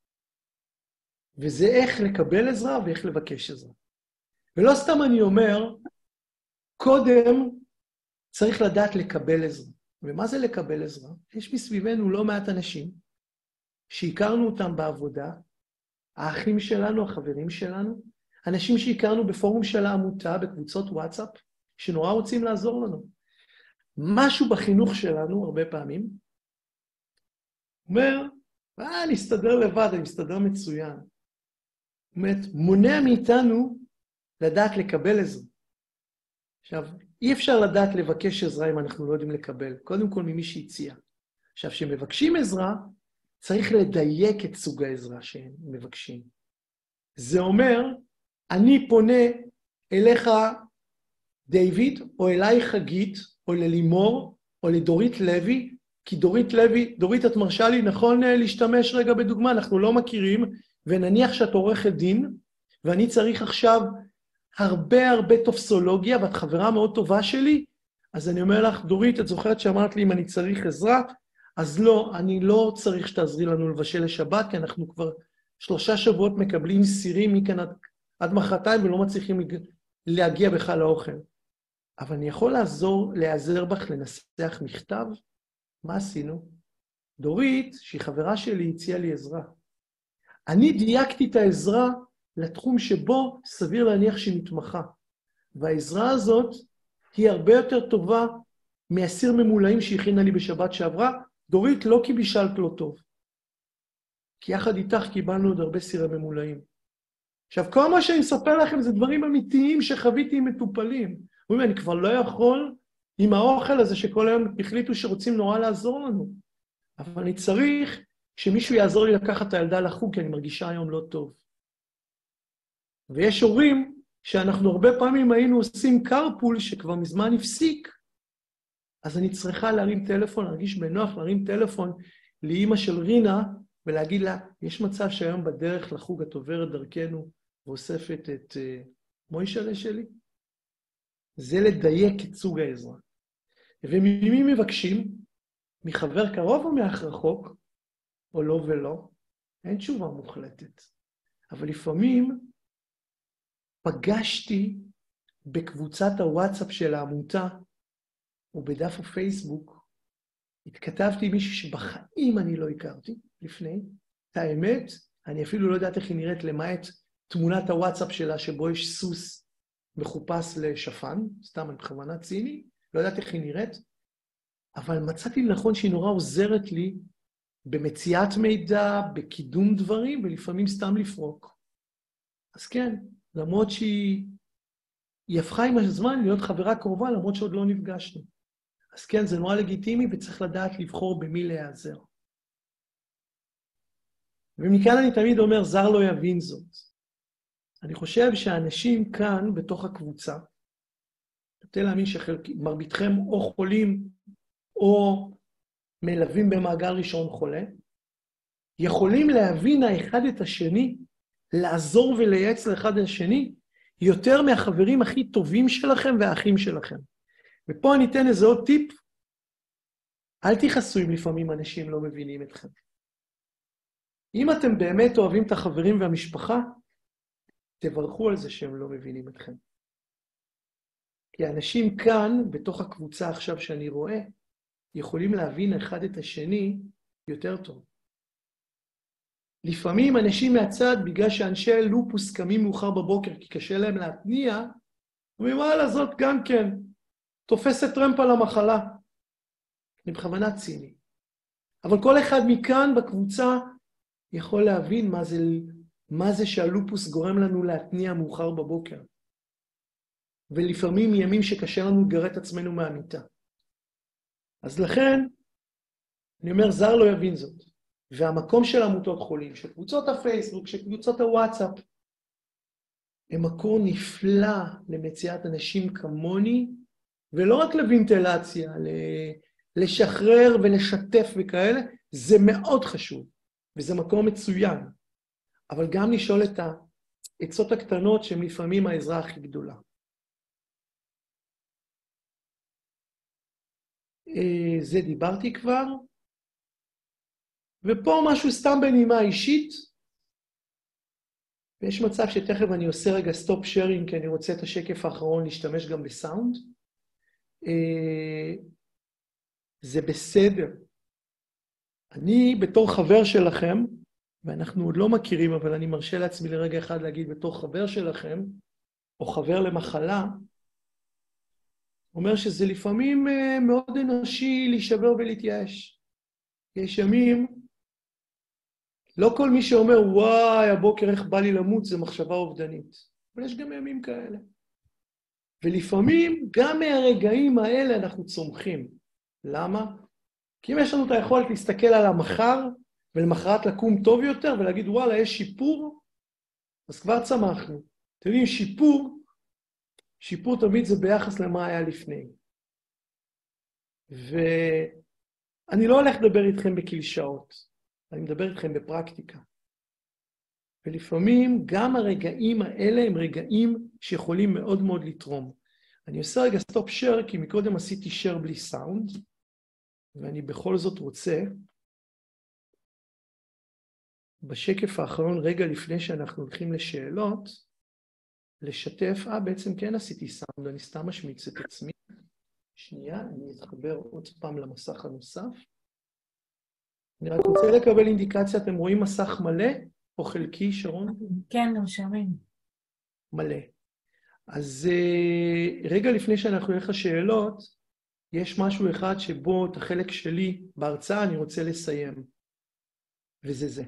וזה איך לקבל עזרה ואיך לבקש עזרה. ולא סתם אני אומר, קודם צריך לדעת לקבל עזרה. ומה זה לקבל עזרה? יש מסביבנו לא מעט אנשים שהכרנו אותם בעבודה, האחים שלנו, החברים שלנו, אנשים שהכרנו בפורום של העמותה, בקבוצות וואטסאפ, שנורא רוצים לעזור לנו. משהו בחינוך שלנו, הרבה פעמים, אומר, אה, אני אסתדר לבד, אני אסתדר מצוין. זאת אומרת, מונע מאיתנו לדעת לקבל עזרה. עכשיו, אי אפשר לדעת לבקש עזרה אם אנחנו לא יודעים לקבל. קודם כל ממי שהציע. עכשיו, כשמבקשים עזרה, צריך לדייק את סוג העזרה שהם מבקשים. זה אומר, אני פונה אליך, דיוויד, או אליי חגית, או ללימור, או לדורית לוי, כי דורית לוי, דורית את מרשה לי, נכון להשתמש רגע בדוגמה, אנחנו לא מכירים, ונניח שאת עורכת דין, ואני צריך עכשיו הרבה הרבה טופסולוגיה, ואת חברה מאוד טובה שלי, אז אני אומר לך, דורית, את זוכרת שאמרת לי אם אני צריך עזרה? אז לא, אני לא צריך שתעזרי לנו לבשל לשבת, כי אנחנו כבר שלושה שבועות מקבלים סירים מכאן עד, עד מחרתיים, ולא מצליחים להגיע בכלל לאוכל. אבל אני יכול לעזור, להיעזר בך, לנסח מכתב? מה עשינו? דורית, שהיא חברה שלי, הציעה לי עזרה. אני דייקתי את העזרה לתחום שבו סביר להניח שהיא מתמחה. והעזרה הזאת היא הרבה יותר טובה מהסיר ממולאים שהכינה לי בשבת שעברה. דורית, לא כי בישלת לא טוב. כי יחד איתך קיבלנו עוד הרבה סירי ממולאים. עכשיו, כל מה שאני מספר לכם זה דברים אמיתיים שחוויתי עם מטופלים. אומרים, אני כבר לא יכול עם האוכל הזה שכל היום החליטו שרוצים נורא לעזור לנו. אבל אני צריך שמישהו יעזור לי לקחת את הילדה לחוג, כי אני מרגישה היום לא טוב. ויש הורים שאנחנו הרבה פעמים היינו עושים קרפול שכבר מזמן הפסיק, אז אני צריכה להרים טלפון, להרגיש בנוח, להרים טלפון לאמא של רינה, ולהגיד לה, יש מצב שהיום בדרך לחוג את עוברת דרכנו, ואוספת את uh, מוישלה שלי? זה לדייק את סוג העזרה. וממי מבקשים? מחבר קרוב או מאח רחוק? או לא ולא? אין תשובה מוחלטת. אבל לפעמים פגשתי בקבוצת הוואטסאפ של העמותה, או בדף הפייסבוק, התכתבתי עם מישהו שבחיים אני לא הכרתי לפני. את האמת, אני אפילו לא יודעת איך היא נראית למעט תמונת הוואטסאפ שלה, שבו יש סוס מחופש לשפן, סתם אני בכוונה ציני, לא יודעת איך היא נראית, אבל מצאתי לנכון שהיא נורא עוזרת לי במציאת מידע, בקידום דברים, ולפעמים סתם לפרוק. אז כן, למרות שהיא היא הפכה עם הזמן להיות חברה קרובה, למרות שעוד לא נפגשנו. אז כן, זה נורא לגיטימי, וצריך לדעת לבחור במי להיעזר. ומכאן אני תמיד אומר, זר לא יבין זאת. אני חושב שהאנשים כאן, בתוך הקבוצה, נוטה להאמין שמרביתכם או חולים, או מלווים במעגל ראשון חולה, יכולים להבין האחד את השני, לעזור ולייעץ לאחד את השני, יותר מהחברים הכי טובים שלכם והאחים שלכם. ופה אני אתן איזה עוד טיפ, אל תיחסו אם לפעמים אנשים לא מבינים אתכם. אם אתם באמת אוהבים את החברים והמשפחה, תברכו על זה שהם לא מבינים אתכם. כי האנשים כאן, בתוך הקבוצה עכשיו שאני רואה, יכולים להבין אחד את השני יותר טוב. לפעמים אנשים מהצד, בגלל שאנשי לופוס קמים מאוחר בבוקר, כי קשה להם להתניע, אומרים, וואלה, זאת גם כן, תופסת טרמפ על המחלה. אני בכוונה ציני. אבל כל אחד מכאן בקבוצה יכול להבין מה זה, מה זה שהלופוס גורם לנו להתניע מאוחר בבוקר. ולפעמים ימים שקשה לנו לגרד את עצמנו מהמיטה. אז לכן, אני אומר, זר לא יבין זאת. והמקום של עמותות חולים, של קבוצות הפייסבוק, של קבוצות הוואטסאפ, הם מקום נפלא למציאת אנשים כמוני, ולא רק לוונטלציה, לשחרר ולשתף וכאלה, זה מאוד חשוב, וזה מקום מצוין. אבל גם לשאול את העצות הקטנות שהן לפעמים העזרה הכי גדולה. זה דיברתי כבר, ופה משהו סתם בנימה אישית, ויש מצב שתכף אני עושה רגע סטופ שיירינג, כי אני רוצה את השקף האחרון להשתמש גם בסאונד. זה בסדר. אני בתור חבר שלכם, ואנחנו עוד לא מכירים, אבל אני מרשה לעצמי לרגע אחד להגיד בתור חבר שלכם, או חבר למחלה, אומר שזה לפעמים מאוד אנושי להישבר ולהתייאש. יש ימים, לא כל מי שאומר, וואי, הבוקר איך בא לי למות, זה מחשבה אובדנית. אבל יש גם ימים כאלה. ולפעמים, גם מהרגעים האלה אנחנו צומחים. למה? כי אם יש לנו את היכולת להסתכל על המחר, ולמחרת לקום טוב יותר, ולהגיד, וואלה, יש שיפור, אז כבר צמחנו. אתם יודעים, שיפור, שיפור תמיד זה ביחס למה היה לפני. ואני לא הולך לדבר איתכם בקלישאות, אני מדבר איתכם בפרקטיקה. ולפעמים גם הרגעים האלה הם רגעים שיכולים מאוד מאוד לתרום. אני עושה רגע סטופ שייר, כי מקודם עשיתי שייר בלי סאונד, ואני בכל זאת רוצה, בשקף האחרון, רגע לפני שאנחנו הולכים לשאלות, לשתף, אה, בעצם כן עשיתי סאונד, אני סתם משמיץ את עצמי. שנייה, אני אתחבר עוד פעם למסך הנוסף. אני רק רוצה לקבל אינדיקציה, אתם רואים מסך מלא או חלקי, שרון? כן, גם שרים. מלא. אז רגע לפני שאנחנו נלך לשאלות, יש משהו אחד שבו את החלק שלי בהרצאה אני רוצה לסיים. וזה זה.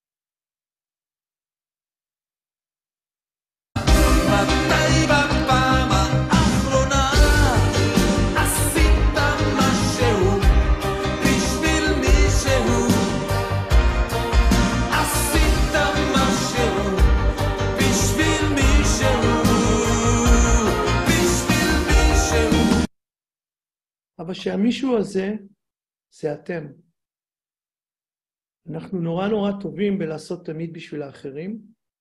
אבל שהמישהו הזה, זה אתם. אנחנו נורא נורא טובים בלעשות תמיד בשביל האחרים,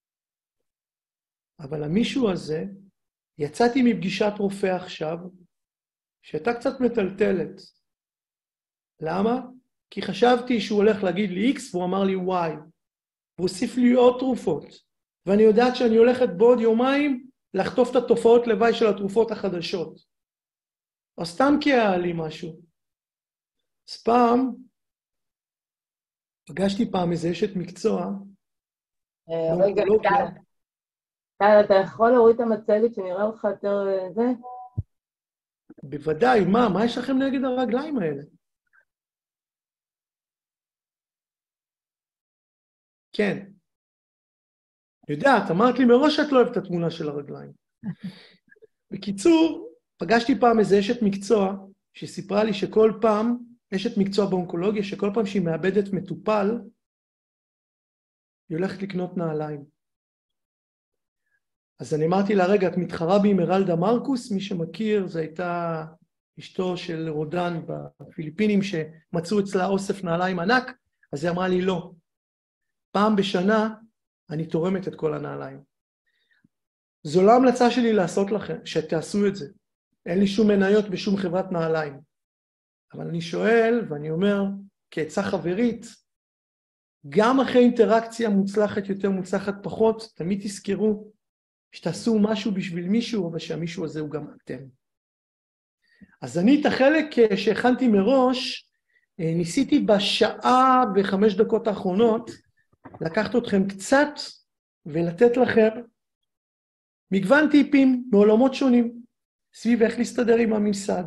אבל המישהו הזה, יצאתי מפגישת רופא עכשיו, שהייתה קצת מטלטלת. למה? כי חשבתי שהוא הולך להגיד לי X, והוא אמר לי Y, והוסיף לי עוד תרופות, ואני יודעת שאני הולכת בעוד יומיים לחטוף את התופעות לוואי של התרופות החדשות. או סתם כי היה לי משהו. אז פעם, פגשתי פעם איזה אשת מקצוע. רגע, טל. טל, אתה יכול להוריד את המצגת שנראה לך יותר זה? בוודאי, מה? מה יש לכם נגד הרגליים האלה? כן. יודעת, אמרת לי מראש שאת לא אוהבת את התמונה של הרגליים. בקיצור, פגשתי פעם איזה אשת מקצוע, שסיפרה לי שכל פעם, אשת מקצוע באונקולוגיה, שכל פעם שהיא מאבדת מטופל, היא הולכת לקנות נעליים. אז אני אמרתי לה, רגע, את מתחרה בי עם מרלדה מרקוס, מי שמכיר, זו הייתה אשתו של רודן בפיליפינים, שמצאו אצלה אוסף נעליים ענק, אז היא אמרה לי, לא. פעם בשנה אני תורמת את כל הנעליים. זו לא המלצה שלי לעשות לכם, שתעשו את זה. אין לי שום מניות בשום חברת נעליים. אבל אני שואל, ואני אומר, כעצה חברית, גם אחרי אינטראקציה מוצלחת יותר, מוצלחת פחות, תמיד תזכרו שתעשו משהו בשביל מישהו, אבל שהמישהו הזה הוא גם אתם. אז אני את החלק שהכנתי מראש, ניסיתי בשעה וחמש דקות האחרונות, לקחת אתכם קצת ולתת לכם מגוון טיפים מעולמות שונים, סביב איך להסתדר עם הממסד.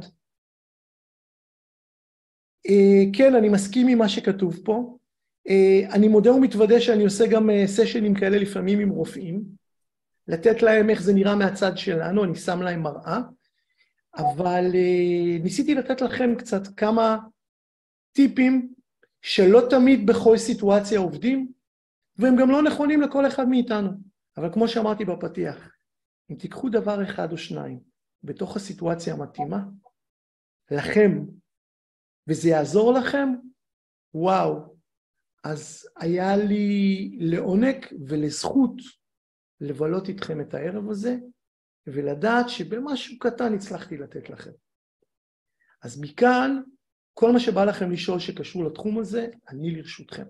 כן, אני מסכים עם מה שכתוב פה. אני מודה ומתוודה שאני עושה גם סשנים כאלה לפעמים עם רופאים, לתת להם איך זה נראה מהצד שלנו, אני שם להם מראה, אבל ניסיתי לתת לכם קצת כמה טיפים שלא תמיד בכל סיטואציה עובדים, והם גם לא נכונים לכל אחד מאיתנו. אבל כמו שאמרתי בפתיח, אם תיקחו דבר אחד או שניים בתוך הסיטואציה המתאימה, לכם, וזה יעזור לכם, וואו, אז היה לי לעונג ולזכות לבלות איתכם את הערב הזה, ולדעת שבמשהו קטן הצלחתי לתת לכם. אז מכאן, כל מה שבא לכם לשאול שקשור לתחום הזה, אני לרשותכם.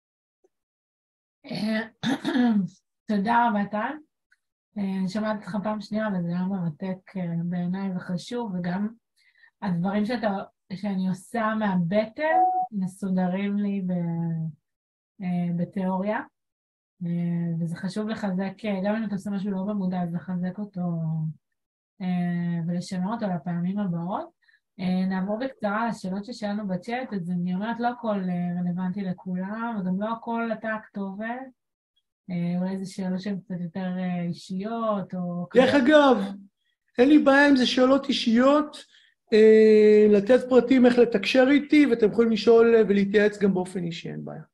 תודה רבה, טל. אני שמעת אותך פעם שנייה, וזה היה מרתק בעיניי וחשוב, וגם הדברים שאתה, שאני עושה מהבטן מסודרים לי ב, בתיאוריה, וזה חשוב לחזק, גם אם אתה עושה משהו לא במודע, אז לחזק אותו ולשמר אותו לפעמים הבאות. נעבור בקצרה לשאלות ששאלנו בצ'אט, אז אני אומרת לא הכל רלוונטי לכולם, וגם לא הכל אתה הכתובת, אולי איזה שאלות שהן קצת יותר אישיות, או... דרך אגב, אין לי בעיה אם זה שאלות אישיות, לתת פרטים איך לתקשר איתי, ואתם יכולים לשאול ולהתייעץ גם באופן אישי, אין בעיה.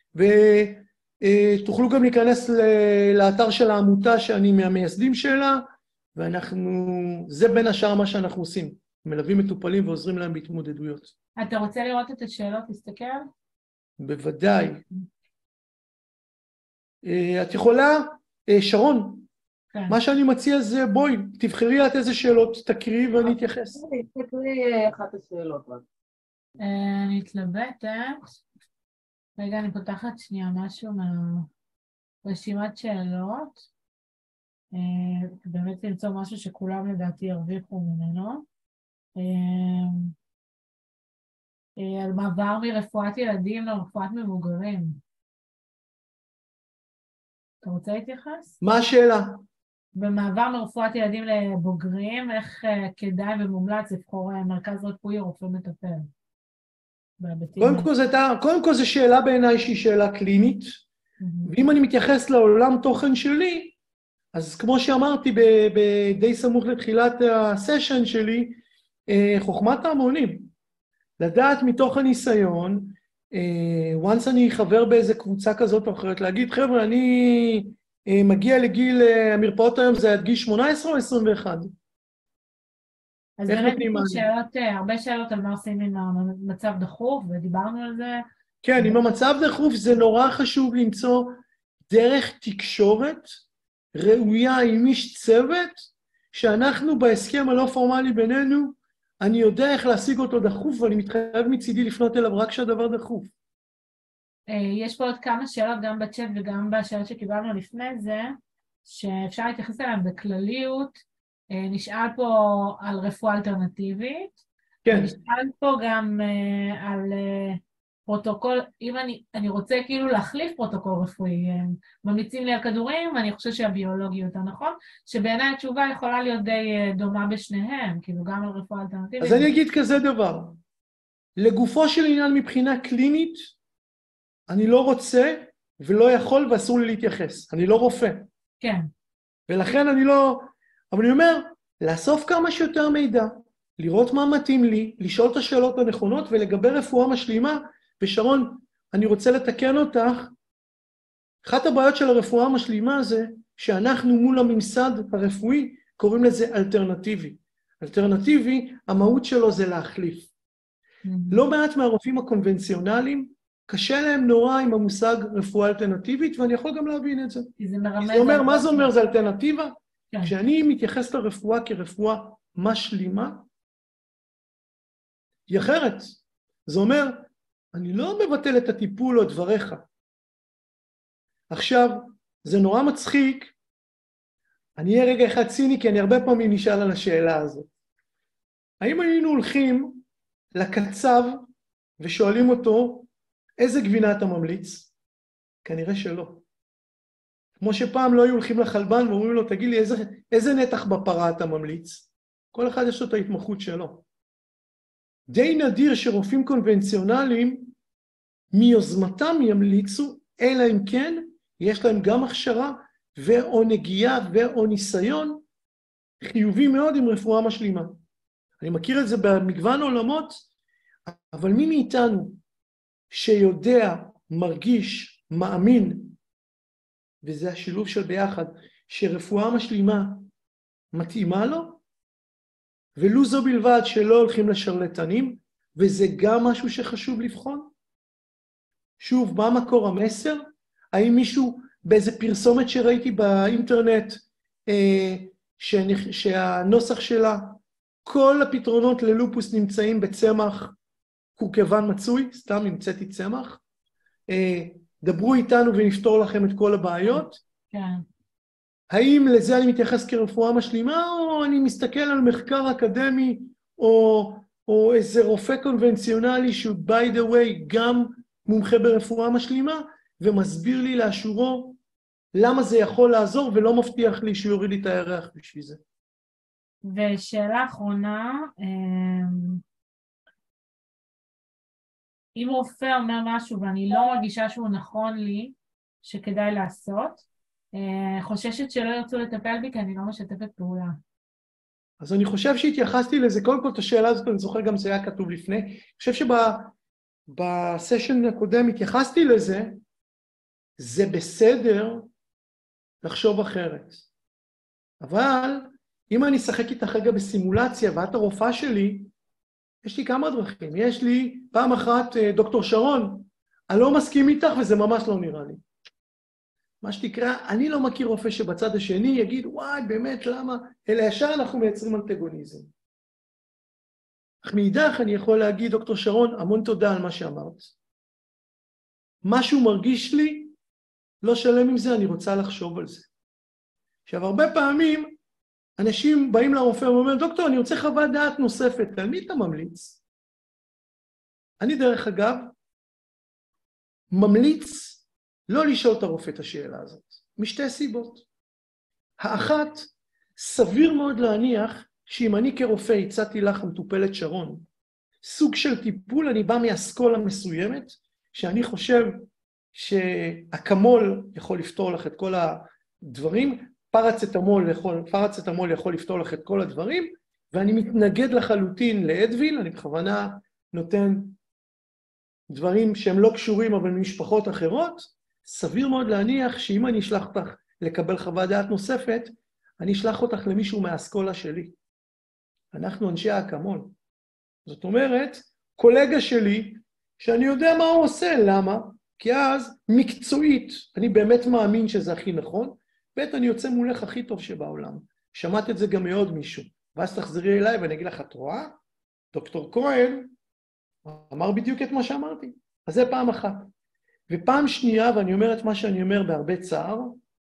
ותוכלו גם להיכנס לאתר של העמותה שאני מהמייסדים שלה, ואנחנו, זה בין השאר מה שאנחנו עושים, מלווים מטופלים ועוזרים להם בהתמודדויות. אתה רוצה לראות את השאלות? תסתכל. בוודאי. את יכולה, שרון, כן. מה שאני מציע זה, בואי, תבחרי את איזה שאלות, תקריאי ואני אתייחס. תקריאי אחת השאלות. אני אתלבטת. רגע, אני פותחת שנייה משהו מהרשימת שאלות. באמת למצוא משהו שכולם לדעתי ירוויחו ממנו. על מעבר מרפואת ילדים לרפואת מבוגרים. אתה רוצה להתייחס? מה השאלה? במעבר מרפואת ילדים לבוגרים, איך כדאי ומומלץ לבחור מרכז רפואי או רופא מטפל? קודם כל, זה, קודם כל זו שאלה בעיניי שהיא שאלה קלינית, ואם אני מתייחס לעולם תוכן שלי, אז כמו שאמרתי די סמוך לתחילת הסשן שלי, חוכמת ההמונים, לדעת מתוך הניסיון, once אני חבר באיזה קבוצה כזאת או אחרת, להגיד, חבר'ה, אני מגיע לגיל, המרפאות היום זה עד גיל שמונה עשרה או עשרים ואחת? אז באמת שאלות, הרבה שאלות על מה עושים עם המצב דחוף, ודיברנו על זה. כן, עם המצב דחוף זה נורא חשוב למצוא דרך תקשורת ראויה עם איש צוות, שאנחנו בהסכם הלא פורמלי בינינו, אני יודע איך להשיג אותו דחוף, ואני מתחייב מצידי לפנות אליו רק שהדבר דחוף. יש פה עוד כמה שאלות, גם בצ'אט וגם בשאלות שקיבלנו לפני זה, שאפשר להתייחס אליהם בכלליות. נשאל פה על רפואה אלטרנטיבית. כן. נשאל פה גם על פרוטוקול, אם אני, אני רוצה כאילו להחליף פרוטוקול רפואי, ממליצים לי על כדורים, ואני חושבת שהביולוגי יותר נכון, שבעיניי התשובה יכולה להיות די דומה בשניהם, כאילו גם על רפואה אלטרנטיבית. אז אני אגיד כזה דבר, לגופו של עניין מבחינה קלינית, אני לא רוצה ולא יכול ואסור לי להתייחס, אני לא רופא. כן. ולכן אני לא, אבל אני אומר, לאסוף כמה שיותר מידע, לראות מה מתאים לי, לשאול את השאלות הנכונות ולגבי רפואה משלימה, ושרון, אני רוצה לתקן אותך, אחת הבעיות של הרפואה המשלימה זה שאנחנו מול הממסד הרפואי קוראים לזה אלטרנטיבי. אלטרנטיבי, המהות שלו זה להחליף. Mm-hmm. לא מעט מהרופאים הקונבנציונליים, קשה להם נורא עם המושג רפואה אלטרנטיבית, ואני יכול גם להבין את זה. זה מרמז... זה אומר, מה זה אומר? זה אלטרנטיבה? כן. כשאני מתייחס לרפואה כרפואה משלימה, היא אחרת. זה אומר, אני לא מבטל את הטיפול או דבריך, עכשיו, זה נורא מצחיק, אני אהיה רגע אחד ציני, כי אני הרבה פעמים נשאל על השאלה הזאת. האם היינו הולכים לקצב ושואלים אותו, איזה גבינה אתה ממליץ? כנראה שלא. כמו שפעם לא היו הולכים לחלבן ואומרים לו, תגיד לי, איזה, איזה נתח בפרה אתה ממליץ? כל אחד יש לו את ההתמחות שלו. די נדיר שרופאים קונבנציונליים מיוזמתם ימליצו, אלא אם כן יש להם גם הכשרה ואו נגיעה ואו ניסיון חיובי מאוד עם רפואה משלימה. אני מכיר את זה במגוון עולמות, אבל מי מאיתנו שיודע, מרגיש, מאמין, וזה השילוב של ביחד, שרפואה משלימה מתאימה לו, ולו זו בלבד שלא הולכים לשרלטנים, וזה גם משהו שחשוב לבחון. שוב, מה מקור המסר? האם מישהו באיזה פרסומת שראיתי באינטרנט, אה, שנכ... שהנוסח שלה, כל הפתרונות ללופוס נמצאים בצמח קורקוון מצוי, סתם המצאתי צמח, אה, דברו איתנו ונפתור לכם את כל הבעיות. כן. האם לזה אני מתייחס כרפואה משלימה, או אני מסתכל על מחקר אקדמי, או, או איזה רופא קונבנציונלי שהוא by the way גם מומחה ברפואה משלימה, ומסביר לי לאשורו למה זה יכול לעזור, ולא מבטיח לי שהוא יוריד לי את הירח בשביל זה. ושאלה אחרונה, אם רופא אומר משהו ואני לא מרגישה שהוא נכון לי, שכדאי לעשות, חוששת שלא ירצו לטפל בי, כי אני לא משתפת פעולה. אז אני חושב שהתייחסתי לזה, קודם כל את השאלה הזאת, אני זוכר גם זה היה כתוב לפני, אני חושב שבסשן הקודם התייחסתי לזה, זה בסדר לחשוב אחרת. אבל אם אני אשחק איתך רגע בסימולציה, ואת הרופאה שלי, יש לי כמה דרכים. יש לי פעם אחת, דוקטור שרון, אני לא מסכים איתך וזה ממש לא נראה לי. מה שתקרא, אני לא מכיר רופא שבצד השני יגיד, וואי, באמת, למה? אלא ישר אנחנו מייצרים אנטגוניזם. אך מאידך אני יכול להגיד, דוקטור שרון, המון תודה על מה שאמרת. משהו מרגיש לי, לא שלם עם זה, אני רוצה לחשוב על זה. עכשיו, הרבה פעמים, אנשים באים לרופא ואומרים, דוקטור, אני רוצה חוות דעת נוספת, על מי אתה ממליץ? אני דרך אגב, ממליץ לא לשאול את הרופא את השאלה הזאת, משתי סיבות. האחת, סביר מאוד להניח שאם אני כרופא הצעתי לך מטופלת שרון, סוג של טיפול, אני בא מאסכולה מסוימת, שאני חושב שהקמול יכול לפתור לך את כל הדברים, פרצטמול יכול, פרצטמול יכול לפתור לך את כל הדברים, ואני מתנגד לחלוטין לאדוויל, אני בכוונה נותן דברים שהם לא קשורים אבל ממשפחות אחרות, סביר מאוד להניח שאם אני אשלח אותך לקבל חוות דעת נוספת, אני אשלח אותך למישהו מהאסכולה שלי. אנחנו אנשי האקמול. זאת אומרת, קולגה שלי, שאני יודע מה הוא עושה, למה? כי אז מקצועית, אני באמת מאמין שזה הכי נכון, בית אני יוצא מולך הכי טוב שבעולם. שמעת את זה גם מעוד מישהו. ואז תחזרי אליי ואני אגיד לך, את רואה? דוקטור כהן אמר בדיוק את מה שאמרתי. אז זה פעם אחת. ופעם שנייה, ואני אומר את מה שאני אומר בהרבה צער,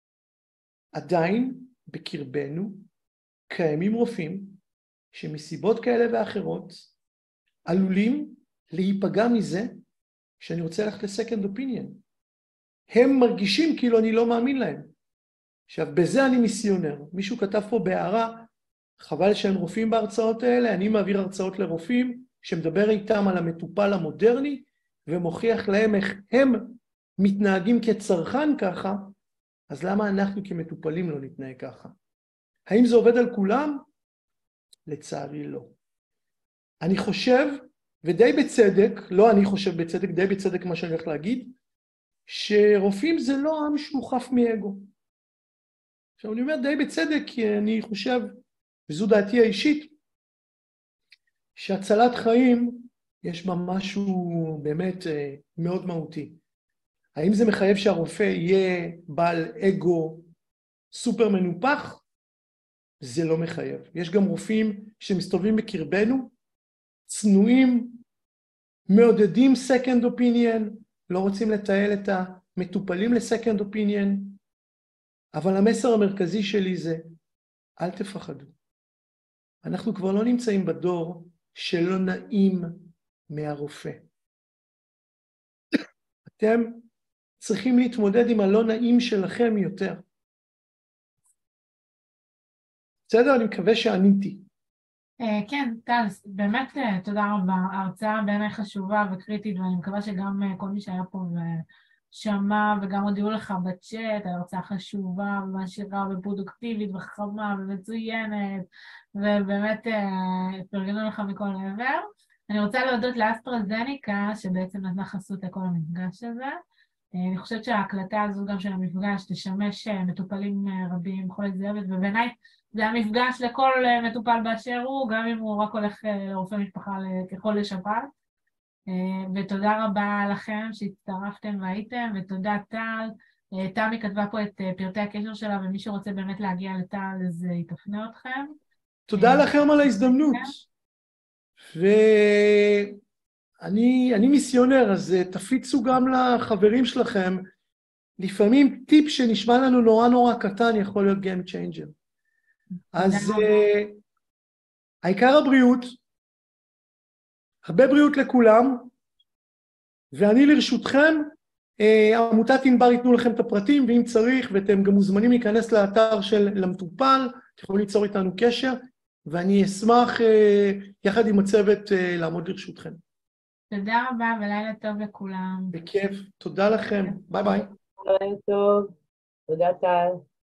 עדיין בקרבנו קיימים רופאים שמסיבות כאלה ואחרות עלולים להיפגע מזה שאני רוצה ללכת לסקנד אופיניון. הם מרגישים כאילו אני לא מאמין להם. עכשיו, בזה אני מיסיונר. מישהו כתב פה בהערה, חבל שאין רופאים בהרצאות האלה, אני מעביר הרצאות לרופאים שמדבר איתם על המטופל המודרני, ומוכיח להם איך הם מתנהגים כצרכן ככה, אז למה אנחנו כמטופלים לא נתנהג ככה? האם זה עובד על כולם? לצערי לא. אני חושב, ודי בצדק, לא אני חושב בצדק, די בצדק מה שאני הולך להגיד, שרופאים זה לא עם שהוא חף מאגו. עכשיו אני אומר די בצדק, כי אני חושב, וזו דעתי האישית, שהצלת חיים יש בה משהו באמת מאוד מהותי. האם זה מחייב שהרופא יהיה בעל אגו סופר מנופח? זה לא מחייב. יש גם רופאים שמסתובבים בקרבנו, צנועים, מעודדים second opinion, לא רוצים לתעל את מטופלים לסקנד אופיניון, אבל המסר המרכזי שלי זה, אל תפחדו. אנחנו כבר לא נמצאים בדור שלא נעים מהרופא. אתם צריכים להתמודד עם הלא נעים שלכם יותר. בסדר? אני מקווה שעניתי. כן, טל, באמת תודה רבה. ההרצאה בעיניי חשובה וקריטית, ואני מקווה שגם כל מי שהיה פה ושמע, וגם הודיעו לך בצ'אט, ההרצאה חשובה ומעשירה ופרודוקטיבית וחכמה ומצוינת, ובאמת פרגנו לך מכל עבר. אני רוצה להודות לאסטרהזניקה, שבעצם נתנה חסות לכל המפגש הזה. אני חושבת שההקלטה הזו גם של המפגש תשמש מטופלים רבים בכל הזהבת, ובעיניי זה המפגש לכל מטופל באשר הוא, גם אם הוא רק הולך לרופא משפחה ככל לשפעת. ותודה רבה לכם שהצטרפתם והייתם, ותודה טל. תמי כתבה פה את פרטי הקשר שלה, ומי שרוצה באמת להגיע לטל, אז היא תפנה אתכם. תודה לכם על ההזדמנות. ואני אני מיסיונר, אז תפיצו גם לחברים שלכם. לפעמים טיפ שנשמע לנו נורא נורא קטן יכול להיות game changer. אז uh, העיקר הבריאות, הרבה בריאות לכולם, ואני לרשותכם, uh, עמותת ענבר ייתנו לכם את הפרטים, ואם צריך, ואתם גם מוזמנים להיכנס לאתר של למטופל, יכולים ליצור איתנו קשר, ואני אשמח uh, יחד עם הצוות uh, לעמוד לרשותכם. תודה רבה ולילה טוב לכולם. בכיף, תודה לכם, ביי ביי. לילה טוב, תודה טל.